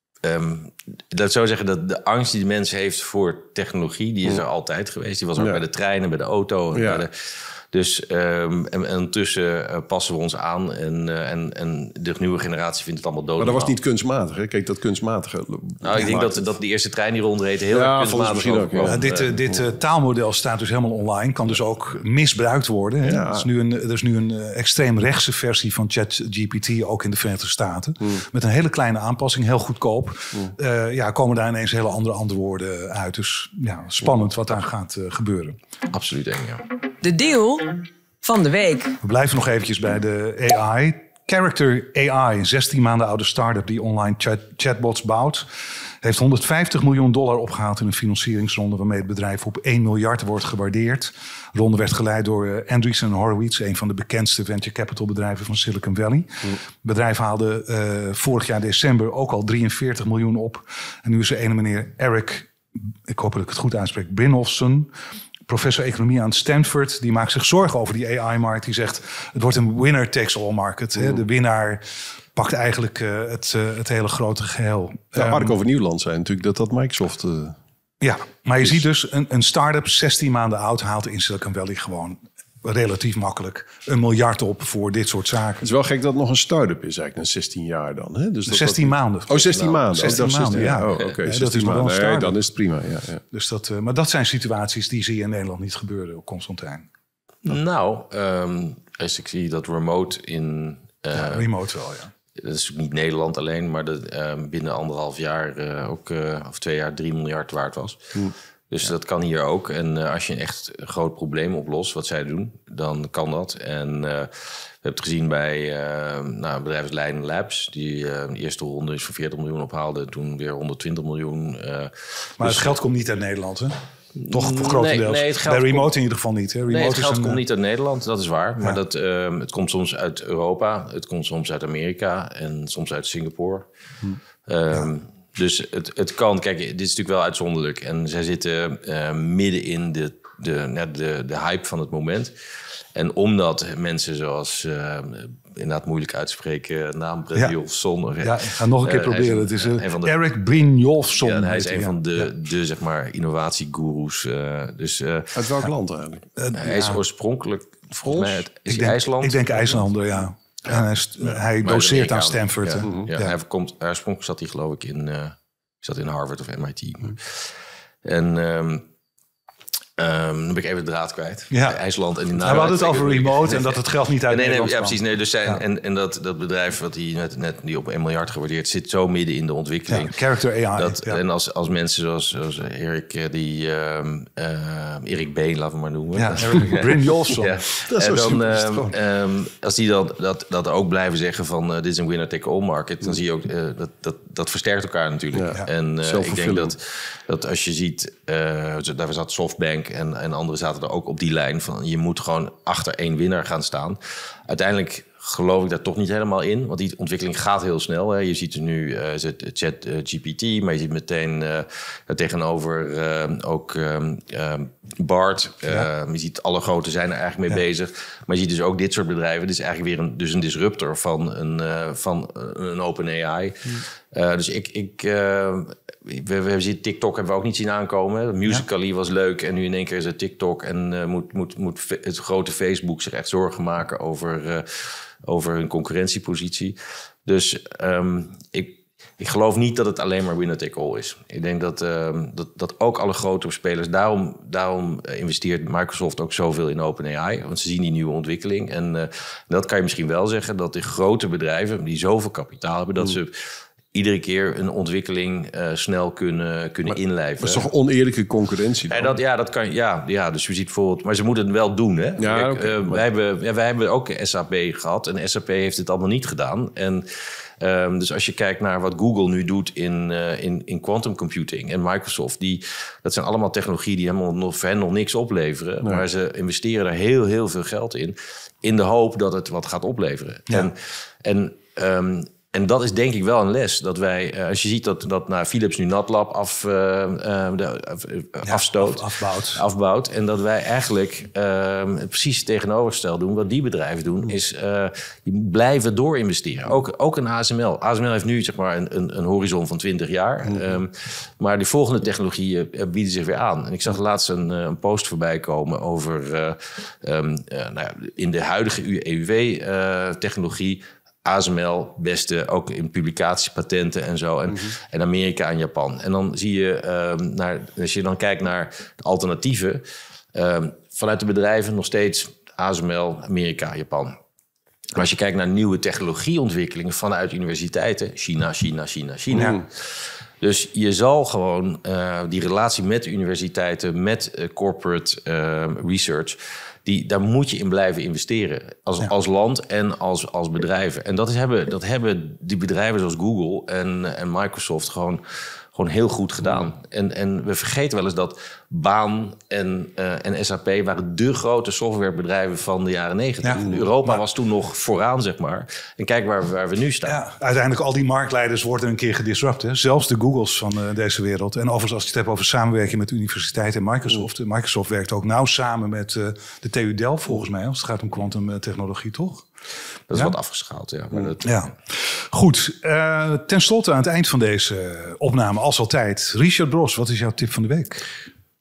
Um, dat zou zeggen dat de angst die de mens heeft voor technologie, die is er altijd geweest. Die was ook ja. bij de treinen, bij de auto. En ja. bij de, Dus um, en, en ondertussen uh, passen we ons aan. En, uh, en, en de nieuwe generatie vindt het allemaal dood. Maar dat was niet kunstmatig, hè? Kijk, dat kunstmatige... Nou, ik denk dat, dat die eerste trein die rondreed heel ja, erg kunstmatig ook. Ja. Ja, dit uh, dit uh, taalmodel staat dus helemaal online. Kan dus ook misbruikt worden. Hè? Ja. Er is nu een, er is nu een uh, extreem rechtse versie van ChatGPT, ook in de Verenigde Staten. Hmm. Met een hele kleine aanpassing, heel goedkoop. Hmm. Uh, ja, komen daar ineens hele andere antwoorden uit. Dus ja, spannend wat daar gaat uh, gebeuren. Absoluut eng, ja. De deal van de week. We blijven nog eventjes bij de A I. Character A I, een zestien maanden oude start-up die online chat, chatbots bouwt, heeft honderdvijftig miljoen dollar opgehaald in een financieringsronde waarmee het bedrijf op één miljard wordt gewaardeerd. De ronde werd geleid door uh, Andreessen Horowitz, een van de bekendste venture capital bedrijven van Silicon Valley. Mm. Het bedrijf haalde uh, vorig jaar december ook al drieënveertig miljoen op. En nu is er ene meneer Eric, ik hoop dat ik het goed uitspreek, Brynjolfsson, professor economie aan Stanford, die maakt zich zorgen over die A I-markt. Die zegt, het wordt een winner-takes-all market. Mm. Hè? De winnaar pakt eigenlijk uh, het, uh, het hele grote geheel. Ja, um, Mark over Nieuwland zei natuurlijk dat dat Microsoft... Uh, ja, maar je is. ziet dus een, een start-up zestien maanden oud haalt in Silicon Valley gewoon relatief makkelijk een miljard op voor dit soort zaken. Het is wel gek dat het nog een start-up is eigenlijk, na zestien jaar dan. Hè? Dus dat zestien dat... maanden. Oh, zestien nou, maanden. zestien oh, maanden, ja. Oh, oké, okay. ja, zestien dat is nog wel een maanden. start-up. Nee, dan is het prima, ja. ja. Dus dat, uh, maar dat zijn situaties die zie je in Nederland niet gebeuren, Constantijn. Nou, um, als ik zie dat remote in... Uh, ja, remote wel, ja. Dat is niet Nederland alleen, maar dat uh, binnen anderhalf jaar uh, ook, uh, of twee jaar drie miljard waard was. Hmm. Dus ja. dat kan hier ook. En uh, als je een echt groot probleem oplost, wat zij doen, dan kan dat. En uh, we hebben het gezien bij uh, nou, bedrijf Leiden Labs, die uh, de eerste ronde is voor veertig miljoen ophaalde, toen weer honderdtwintig miljoen. Uh, maar dus het geld komt niet uit Nederland, hè? Toch voor grotendeels. Nee, nee, het geld bij remote komt, in ieder geval niet. Hè? Remote nee, het geld is een, komt niet uit Nederland, dat is waar. Ja. Maar dat, uh, het komt soms uit Europa, het komt soms uit Amerika en soms uit Singapore. Hm. Um, ja. Dus het, het kan, kijk, dit is natuurlijk wel uitzonderlijk. En zij zitten uh, midden in de, de, de, de hype van het moment. En omdat mensen zoals, uh, inderdaad moeilijk uitspreken, naam Brynjolfsson. Ja, ja, ik ga nog een keer uh, proberen. Het is uh, een de, Eric Brynjolfsson. Ja, hij is een ja. van de, ja. de zeg maar, innovatiegoeroes. Uh, dus, uh, uit welk land eigenlijk? Uh, hij ja. is oorspronkelijk, volgens mij, uit, is ik denk, IJsland. Ik denk IJslander, ja. ja. En hij, is, ja. hij doseert aan Stanford. Ja, mm-hmm. ja, ja. Hij komt, oorspronkelijk zat hij geloof ik in, uh, zat in Harvard of M I T. Mm. En... Um, Um, dan ben ik even de draad kwijt. Ja. IJsland en die We hadden het over remote nee, en dat het geld niet uit nee, nee, Nederland nee, ja, precies. Nee, dus zijn, ja. En, en dat, dat bedrijf wat die net, net die op een miljard gewaardeerd zit zo midden in de ontwikkeling. Ja, character A I. Dat, ja. En als, als mensen zoals, zoals Erik, die um, uh, Erik B, laten we maar noemen. Ja, Eric Brynjolfsson. Ja. Dat is en dan, um, um, als die dan dat, dat ook blijven zeggen van uh, dit is een winner-take-all market, dan zie je ook uh, dat, dat dat versterkt elkaar natuurlijk. Ja. En uh, ik denk dat, dat als je ziet, uh, daar zat Softbank en, en andere zaten er ook op die lijn van je moet gewoon achter één winnaar gaan staan. Uiteindelijk geloof ik daar toch niet helemaal in, want die ontwikkeling gaat heel snel. Hè. Je ziet er nu uh, Chat uh, G P T, maar je ziet meteen uh, tegenover uh, ook um, uh, Bart. Uh, ja. Je ziet alle grote zijn er eigenlijk mee ja. bezig. Maar je ziet dus ook dit soort bedrijven. Dit is eigenlijk weer een, dus een disruptor van een, uh, van een open A I. Hmm. Uh, dus ik... ik uh, We, we zien TikTok hebben we ook niet zien aankomen. Musical.ly ja. was leuk en nu in één keer is het TikTok. En uh, moet, moet, moet het grote Facebook zich echt zorgen maken over, uh, over hun concurrentiepositie. Dus um, ik, ik geloof niet dat het alleen maar winner take all is. Ik denk dat, um, dat, dat ook alle grote spelers... Daarom, daarom investeert Microsoft ook zoveel in OpenAI. Want ze zien die nieuwe ontwikkeling. En uh, dat kan je misschien wel zeggen. Dat de grote bedrijven die zoveel kapitaal hebben... dat ze... iedere keer een ontwikkeling uh, snel kunnen, kunnen maar, inlijven. Dat is toch oneerlijke concurrentie dan? En dat, ja, dat kan, ja, ja, dus je ziet bijvoorbeeld... Maar ze moeten het wel doen, hè? Ja, Kijk, okay, uh, maar... wij, hebben, ja, wij hebben ook S A P gehad. En S A P heeft het allemaal niet gedaan. En um, dus als je kijkt naar wat Google nu doet in, uh, in, in quantum computing... en Microsoft, die, dat zijn allemaal technologieën... die helemaal nog, voor hen nog niks opleveren. Nee. Maar ze investeren daar heel, heel veel geld in... in de hoop dat het wat gaat opleveren. Ja. En... en um, En dat is denk ik wel een les. Dat wij, uh, als je ziet dat, dat nou, Philips nu NatLab af, uh, uh, de, uh, ja, afstoot, af, afbouwt. afbouwt. En dat wij eigenlijk uh, precies het tegenovergestelde doen. Wat die bedrijven doen, is uh, die blijven doorinvesteren. Ook, ook een A S M L. A S M L heeft nu zeg maar een, een, een horizon van twintig jaar. Mm-hmm. Um, maar die volgende technologieën uh, bieden zich weer aan. En ik zag laatst een, uh, een post voorbij komen over uh, um, uh, nou ja, in de huidige E U W-technologie. Uh, A S M L, beste, ook in publicaties, patenten en zo. En, mm-hmm. en Amerika en Japan. En dan zie je, um, naar, als je dan kijkt naar de alternatieven... Um, vanuit de bedrijven nog steeds A S M L, Amerika, Japan. Maar als je kijkt naar nieuwe technologieontwikkelingen vanuit universiteiten... China, China, China, China... Mm. Dus je zal gewoon uh, die relatie met de universiteiten... met uh, corporate uh, research... Die, daar moet je in blijven investeren. Als, ja. als land en als, als bedrijven. En dat, is, hebben, dat hebben die bedrijven zoals Google en, en Microsoft gewoon, gewoon heel goed gedaan. En, en we vergeten wel eens dat Baan en, uh, en S A P waren de grote softwarebedrijven van de jaren negentig. Ja. Europa ja. was toen nog vooraan, zeg maar. En kijk waar, waar we nu staan. Ja, uiteindelijk al die marktleiders worden een keer gedisrupt. Hè? Zelfs de Googles van uh, deze wereld. En overigens, als je het hebt over samenwerking met universiteiten en Microsoft. Mm. Microsoft werkt ook nauw samen met uh, de T U Delft, volgens mij. Als het gaat om kwantumtechnologie, toch? Dat is ja? wat afgeschaald, ja. Maar dat... ja. Goed, uh, ten slotte aan het eind van deze opname, als altijd. Richard Bros, wat is jouw tip van de week?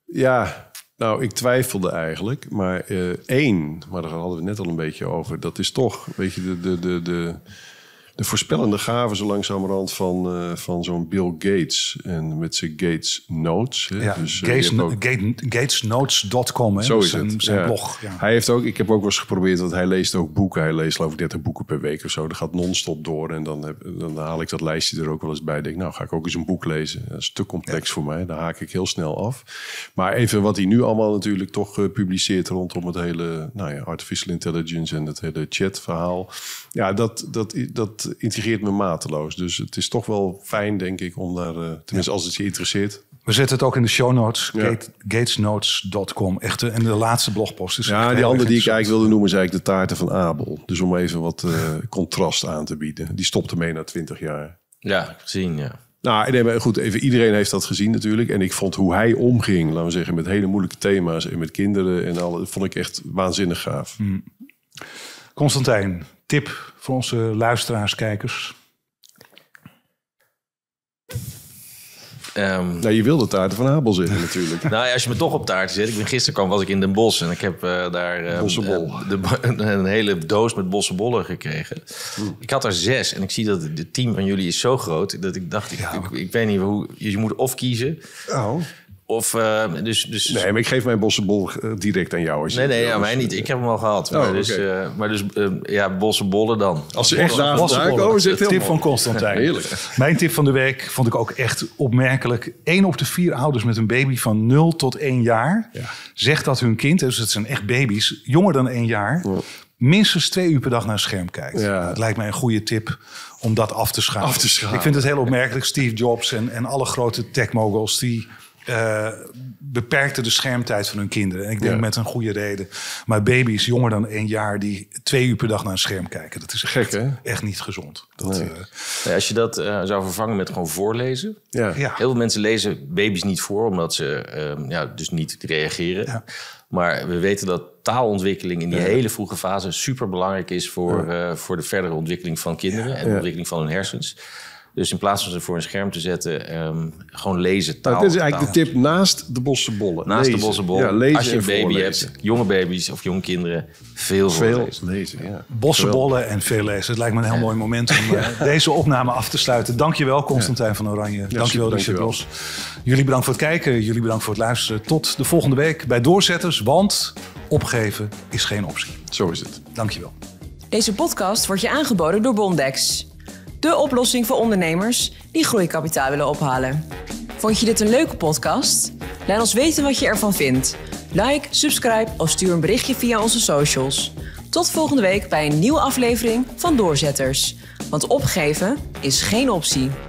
Ja, nou, ik twijfelde eigenlijk. Maar uh, één, maar daar hadden we net al een beetje over. Dat is toch, weet je, de, de, de, de, de voorspellende gave zo langzamerhand van, uh, van zo'n Bill Gates. En met zijn Gates Notes. Hè. Ja, dus, uh, Gates, ook... Gatesnotes dot com, zo is zijn, het. zijn ja. blog. Ja. Hij heeft ook, ik heb ook wel eens geprobeerd, want hij leest ook boeken. Hij leest geloof ik dertig boeken per week of zo. Dat gaat non-stop door. En dan, heb, dan haal ik dat lijstje er ook wel eens bij. Denk, nou ga ik ook eens een boek lezen. Dat is te complex ja. voor mij. Daar haak ik heel snel af. Maar even wat hij nu allemaal natuurlijk toch uh, publiceert rondom het hele nou ja, artificial intelligence en het hele chatverhaal. Ja, dat, dat, dat intrigeert me mateloos. Dus het is toch wel fijn, denk ik, om daar, uh, tenminste ja. als het je interesseert. We zetten het ook in de show notes, ja. Gatesnotes dot com. Echt, en de laatste blogpost is. Ja, die andere die ik eigenlijk wilde noemen is eigenlijk de taarten van Abel. Dus om even wat uh, contrast aan te bieden. Die stopte mee na twintig jaar. Ja, gezien, ja. Nou, nee, maar goed, even, iedereen heeft dat gezien natuurlijk. En ik vond hoe hij omging, laten we zeggen, met hele moeilijke thema's en met kinderen en al, dat vond ik echt waanzinnig gaaf. Hmm. Constantijn, tip voor onze luisteraars, kijkers. Um, nou, je wilde taarten van Abel zitten natuurlijk. Nou ja, als je me toch op taarten zet. Ik ben, gisteren kwam, was ik in Den Bosch en ik heb uh, daar um, bossenbol. uh, de, een hele doos met bossenbollen gekregen. Mm. Ik had er zes en ik zie dat het team van jullie is zo groot dat ik dacht, ik, ja, ik, ik weet niet hoe, je moet of kiezen. Oh. Of, uh, dus, dus... Nee, maar ik geef mijn bossenbol direct aan jou. Als je nee, nee, ja, mij niet. Ik heb hem al gehad. Maar oh, dus, okay. uh, maar dus uh, ja, bossenbollen dan. Als ze echt daar komen, zit het tip van Constantijn. Heerlijk. Mijn tip van de week vond ik ook echt opmerkelijk. Eén op de vier ouders met een baby van nul tot één jaar... Ja. zegt dat hun kind, dus het zijn echt baby's, jonger dan één jaar... Ja. minstens twee uur per dag naar een scherm kijkt. Ja. Het lijkt mij een goede tip om dat af te schalen. Af te schalen. Ik vind het heel opmerkelijk. Steve Jobs en, en alle grote techmoguls die... Uh, beperkte de schermtijd van hun kinderen. En ik denk ja. met een goede reden. Maar baby's jonger dan één jaar die twee uur per dag naar een scherm kijken. Dat is gek, echt, hè? Echt niet gezond. Dat, nee. Uh, ja, als je dat uh, zou vervangen met gewoon voorlezen. Ja. Ja. Heel veel mensen lezen baby's niet voor, omdat ze uh, ja, dus niet reageren. Ja. Maar we weten dat taalontwikkeling in die ja. hele vroege fase super belangrijk is voor, ja. uh, voor de verdere ontwikkeling van kinderen ja. en de ja. ontwikkeling van hun hersens. Dus in plaats van ze voor een scherm te zetten, um, gewoon lezen. Taal, nou, dit is eigenlijk taal. De tip naast de bossenbollen. Naast lezen. de bossenbollen. Ja, als je een baby voorlezen. hebt, jonge baby's of jonge kinderen, veel, veel lezen. lezen ja. Bossenbollen en veel lezen. Het lijkt me een heel ja. mooi moment om uh, deze opname af te sluiten. Dankjewel, Constantijn ja. van Oranje. Ja, dankjewel, Richard Bros. Jullie bedankt voor het kijken. Jullie bedankt voor het luisteren. Tot de volgende week bij Doorzetters. Want opgeven is geen optie. Zo is het. Dankjewel. Deze podcast wordt je aangeboden door Bondex. De oplossing voor ondernemers die groeikapitaal willen ophalen. Vond je dit een leuke podcast? Laat ons weten wat je ervan vindt. Like, subscribe of stuur een berichtje via onze socials. Tot volgende week bij een nieuwe aflevering van Doorzetters. Want opgeven is geen optie.